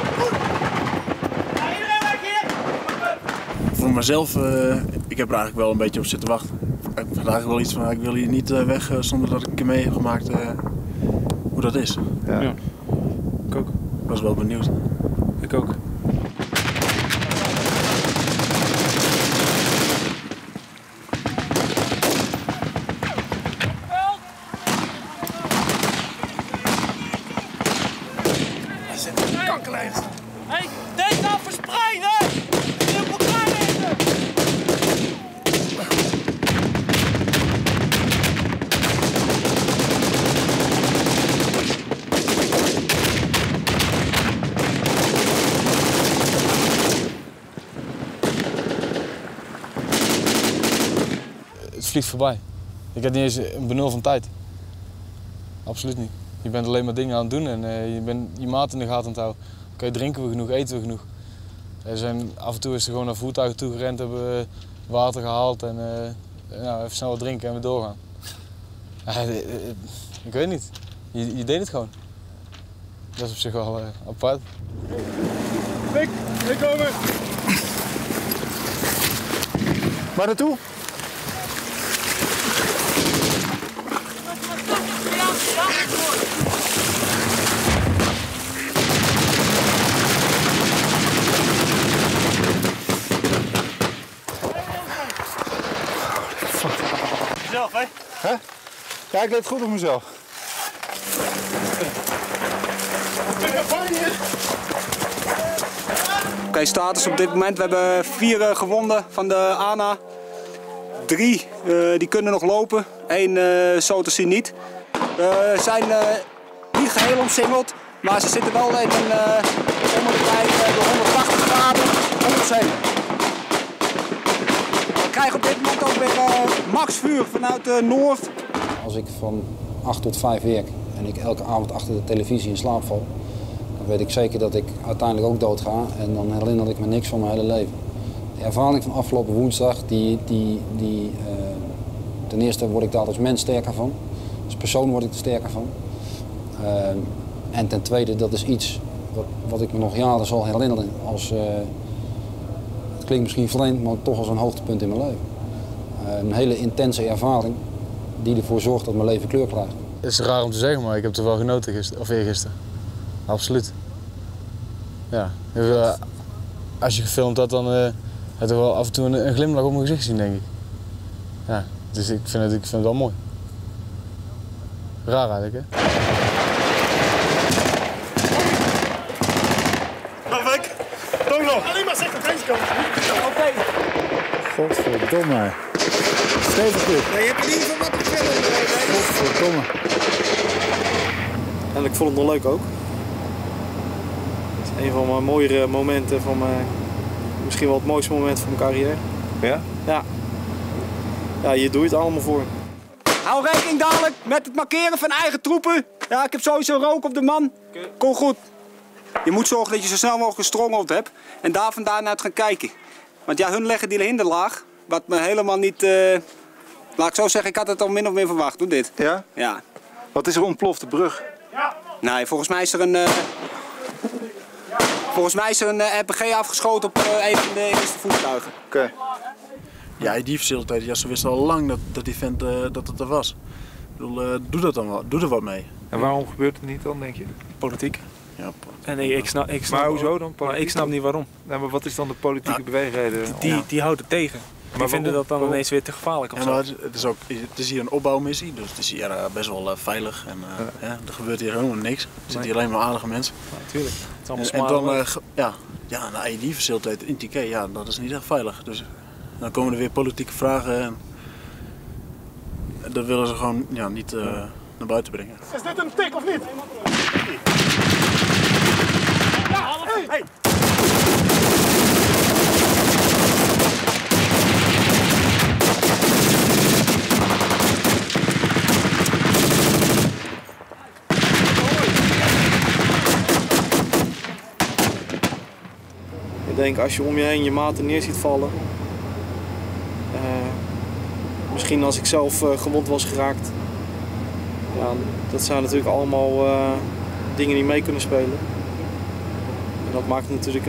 Iedereen weg hier! Voor mezelf, ik heb er eigenlijk wel een beetje op zitten wachten. Ik had eigenlijk wel iets van, ik wil hier niet weg zonder dat ik mee heb gemaakt hoe dat is. Ja. Ik ook. Ik was wel benieuwd. Ik ook. Hey, deze nou verspreiden! Je moet elkaar eten! Het vliegt voorbij. Ik heb niet eens een benul van tijd. Absoluut niet. Je bent alleen maar dingen aan het doen en je bent je maat in de gaten aan het houden. Oké, drinken we genoeg, eten we genoeg. Af en toe is er gewoon naar voertuigen toe gerend, hebben we water gehaald en even snel wat drinken en weer doorgaan. Ik weet niet. Je deed het gewoon. Dat is op zich wel apart. Pik, ik komen! Waar naartoe? Zelf, hè? Huh? Ja, ik let goed op mezelf. Oké, status op dit moment. We hebben 4 gewonden van de ANA. 3 die kunnen nog lopen. 1 zo te zien niet. Zijn niet geheel omsingeld, maar ze zitten wel in een onder de 180 graden om ons heen. We krijgen op dit moment ook weer max vuur vanuit Noord. Als ik van 8 tot 5 werk en ik elke avond achter de televisie in slaap val, dan weet ik zeker dat ik uiteindelijk ook dood ga en dan herinner ik me niks van mijn hele leven. De ervaring van afgelopen woensdag, ten eerste word ik daar als mens sterker van. Als persoon word ik er sterker van. En ten tweede, dat is iets wat ik me nog jaren zal herinneren als, het klinkt misschien vreemd, maar toch als een hoogtepunt in mijn leven. Een hele intense ervaring die ervoor zorgt dat mijn leven kleur krijgt. Het is raar om te zeggen, maar ik heb er wel genoten eergisteren. Absoluut. Ja. Als je gefilmd had, dan had je wel af en toe een glimlach op mijn gezicht zien, denk ik. Ja, dus ik vind het wel mooi. Raar eigenlijk, hè? Nog weg! Toch nog! Alleen maar zeg dat deze kant. Oké. Godverdomme. Stevig dit. Nee, je hebt in ieder geval wat te filmen. Godverdomme. En ik vond het nog leuk ook. Het is een van mijn mooiere momenten van mijn... Misschien wel het mooiste moment van mijn carrière. Ja? Ja. Ja, hier doe je het allemaal voor. Hou rekening dadelijk met het markeren van eigen troepen. Ja, ik heb sowieso rook op de man. Kom goed. Je moet zorgen dat je zo snel mogelijk een stronghold hebt en daar vandaan uit gaan kijken. Want ja, hun leggen die hinderlaag, wat me helemaal niet... laat ik zo zeggen, ik had het al min of meer verwacht. Doe dit. Ja? Ja. Wat is er ontploft, de brug? Nee, volgens mij is er een... volgens mij is er een RPG afgeschoten op een van de eerste voertuigen. Oké. Ja, die verziltigheid, ja, ze wisten al lang dat die vent dat het er was. Ik bedoel, doe dat dan wel, doe er wat mee. En waarom gebeurt het niet dan, denk je? Politiek. Ja, en ik snap maar hoezo dan? Maar ik snap niet waarom. Nou, maar wat is dan de politieke beweegreden? Die houdt het tegen. Die vinden dat dan ineens weer te gevaarlijk of ja, zo. maar het is hier een opbouwmissie, dus het is hier best wel veilig. En, er gebeurt hier helemaal niks. Er zitten hier alleen maar aardige mensen. Ja, natuurlijk. Het is allemaal en dan, Ja, een IED-faciliteit in TK, ja, dat is niet echt veilig. Dus dan komen er weer politieke vragen en dat willen ze gewoon niet naar buiten brengen. Is dit een tik of niet? Ja, hey! Ik denk als je om je heen je maten neer ziet vallen. Misschien als ik zelf gewond was geraakt. Ja, dat zijn natuurlijk allemaal dingen die mee kunnen spelen. En dat maakt het natuurlijk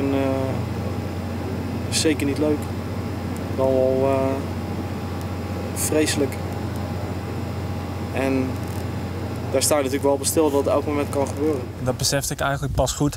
zeker niet leuk. Dan wel vreselijk. En daar sta je natuurlijk wel bij stil dat het elk moment kan gebeuren. Dat besefte ik eigenlijk pas goed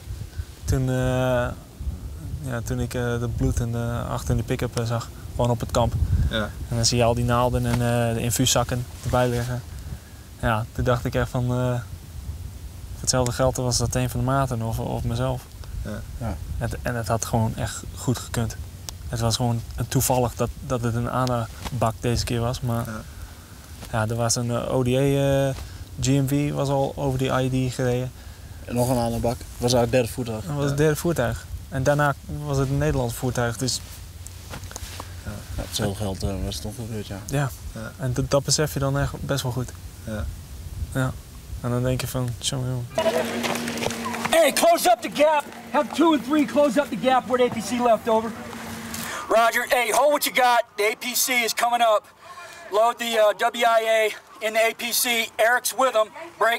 toen ik het bloed achter in de pick-up zag, gewoon op het kamp. Ja. En dan zie je al die naalden en de infuuszakken erbij liggen. Ja, toen dacht ik echt van, voor hetzelfde geld was dat een van de maten of mezelf. Ja. Ja. En het had gewoon echt goed gekund. Het was gewoon toevallig dat het een ANA-bak deze keer was, maar ja, er was een ODA GMV was al over die IED gereden. En nog een ANA-bak. Dat was het derde voertuig. Dat was het derde voertuig. En daarna was het een Nederlands voertuig, dus... Ja, hetzelfde geld was het toch gebeurd, ja. Ja, en dat besef je dan echt best wel goed. Ja. Ja. En dan denk je van, jongen. Hey, close up the gap. Have 2 and 3 close up the gap where the APC left over. Roger. Hey, hold what you got. The APC is coming up. Load the WIA in the APC. Eric's with them. Break.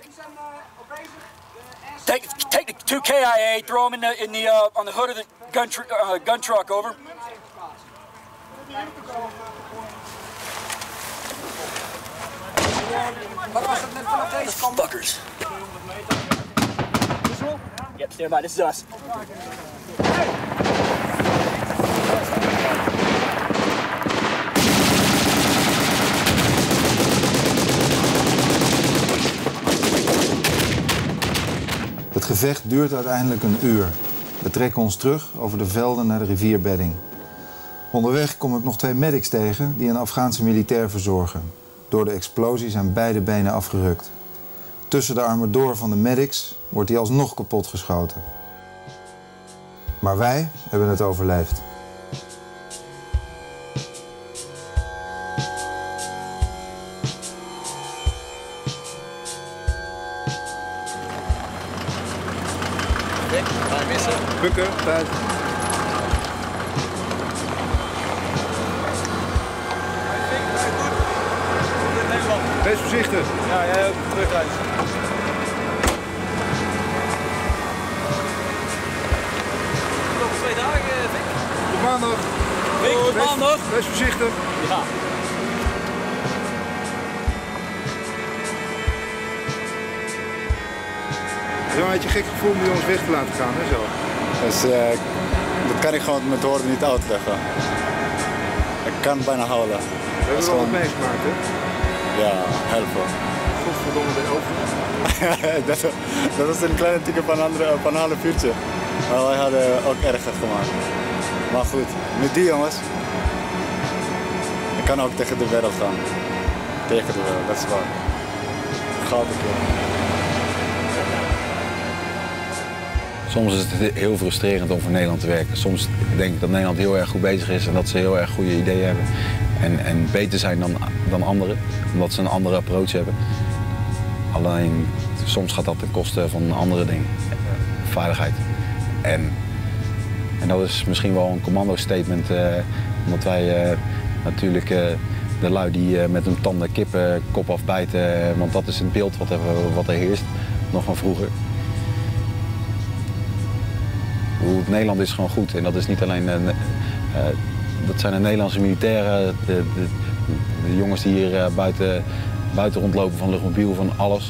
Take the 2 KIA. Throw them on the hood of the gun truck. Over. Wat was het net vanaf deze kant? Fuckers. Yep, stand by. This is us. Het gevecht duurt uiteindelijk een uur. We trekken ons terug over de velden naar de rivierbedding. Onderweg kom ik nog 2 medics tegen die een Afghaanse militair verzorgen. Door de explosie zijn beide benen afgerukt. Tussen de armen door van de medics wordt hij alsnog kapotgeschoten. Maar wij hebben het overleefd. Bukken, tijd. Wees voorzichtig. Ja, jij ook. Terug uit. Nog 2 dagen, Vic. Tot maandag. Vic, tot maandag. Wees voorzichtig. Ja. Het is wel een beetje een gek gevoel om die ons weg te laten gaan, hè, zo. Dus dat kan ik gewoon met woorden niet uitleggen. Ik kan bijna houden. We hebben er al wat meegemaakt, hè? Ja, helpen. Godverdomme, de over. dat was een kleine tikje van een half uurtje. Maar wij hadden ook erger gemaakt. Maar goed, met die jongens. Ik kan ook tegen de wereld gaan. Tegen de wereld, dat is waar. Gaat een keer. Soms is het heel frustrerend om voor Nederland te werken. Soms denk ik dat Nederland heel erg goed bezig is en dat ze heel erg goede ideeën hebben. En beter zijn dan anderen, omdat ze een andere approach hebben. Alleen soms gaat dat ten koste van andere dingen. Veiligheid. En dat is misschien wel een commando-statement, omdat wij natuurlijk de lui die met hun tanden kippen kop afbijten, want dat is het beeld wat er heerst, nog van vroeger. Nederland is gewoon goed en dat is niet alleen dat zijn de Nederlandse militairen, de jongens die hier buiten rondlopen van luchtmobiel, van alles.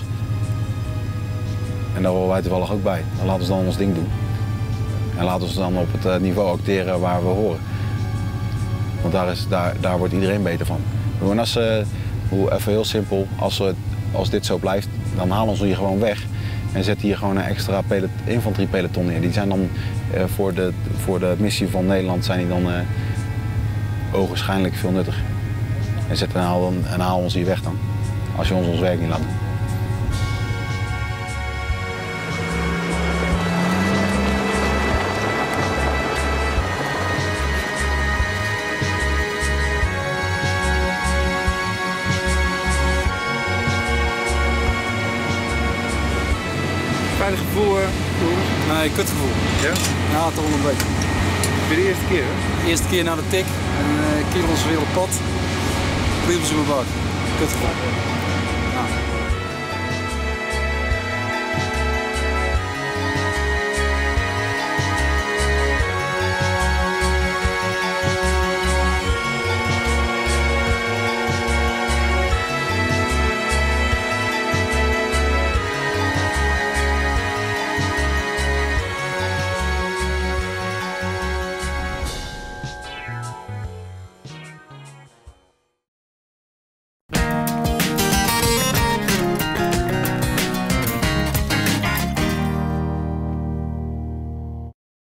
En daar horen wij toevallig ook bij. Dan laten we dan ons ding doen. En laten we dan op het niveau acteren waar we horen. Want daar wordt iedereen beter van. En even heel simpel, als dit zo blijft, dan halen ze hier gewoon weg. en zetten hier gewoon een extra infanteriepeloton neer. Die zijn dan voor de missie van Nederland zijn die dan ogenschijnlijk veel nuttiger. En halen ons hier weg dan, als je ons werk niet laat doen. Veilig gevoel, jongens? Nee, kutgevoel. Ja? Ja, toch wel een beetje. Voor de eerste keer, hè? De eerste keer naar de tik en kerels weer op pad. Kriebels in mijn buik. Kutgevoel.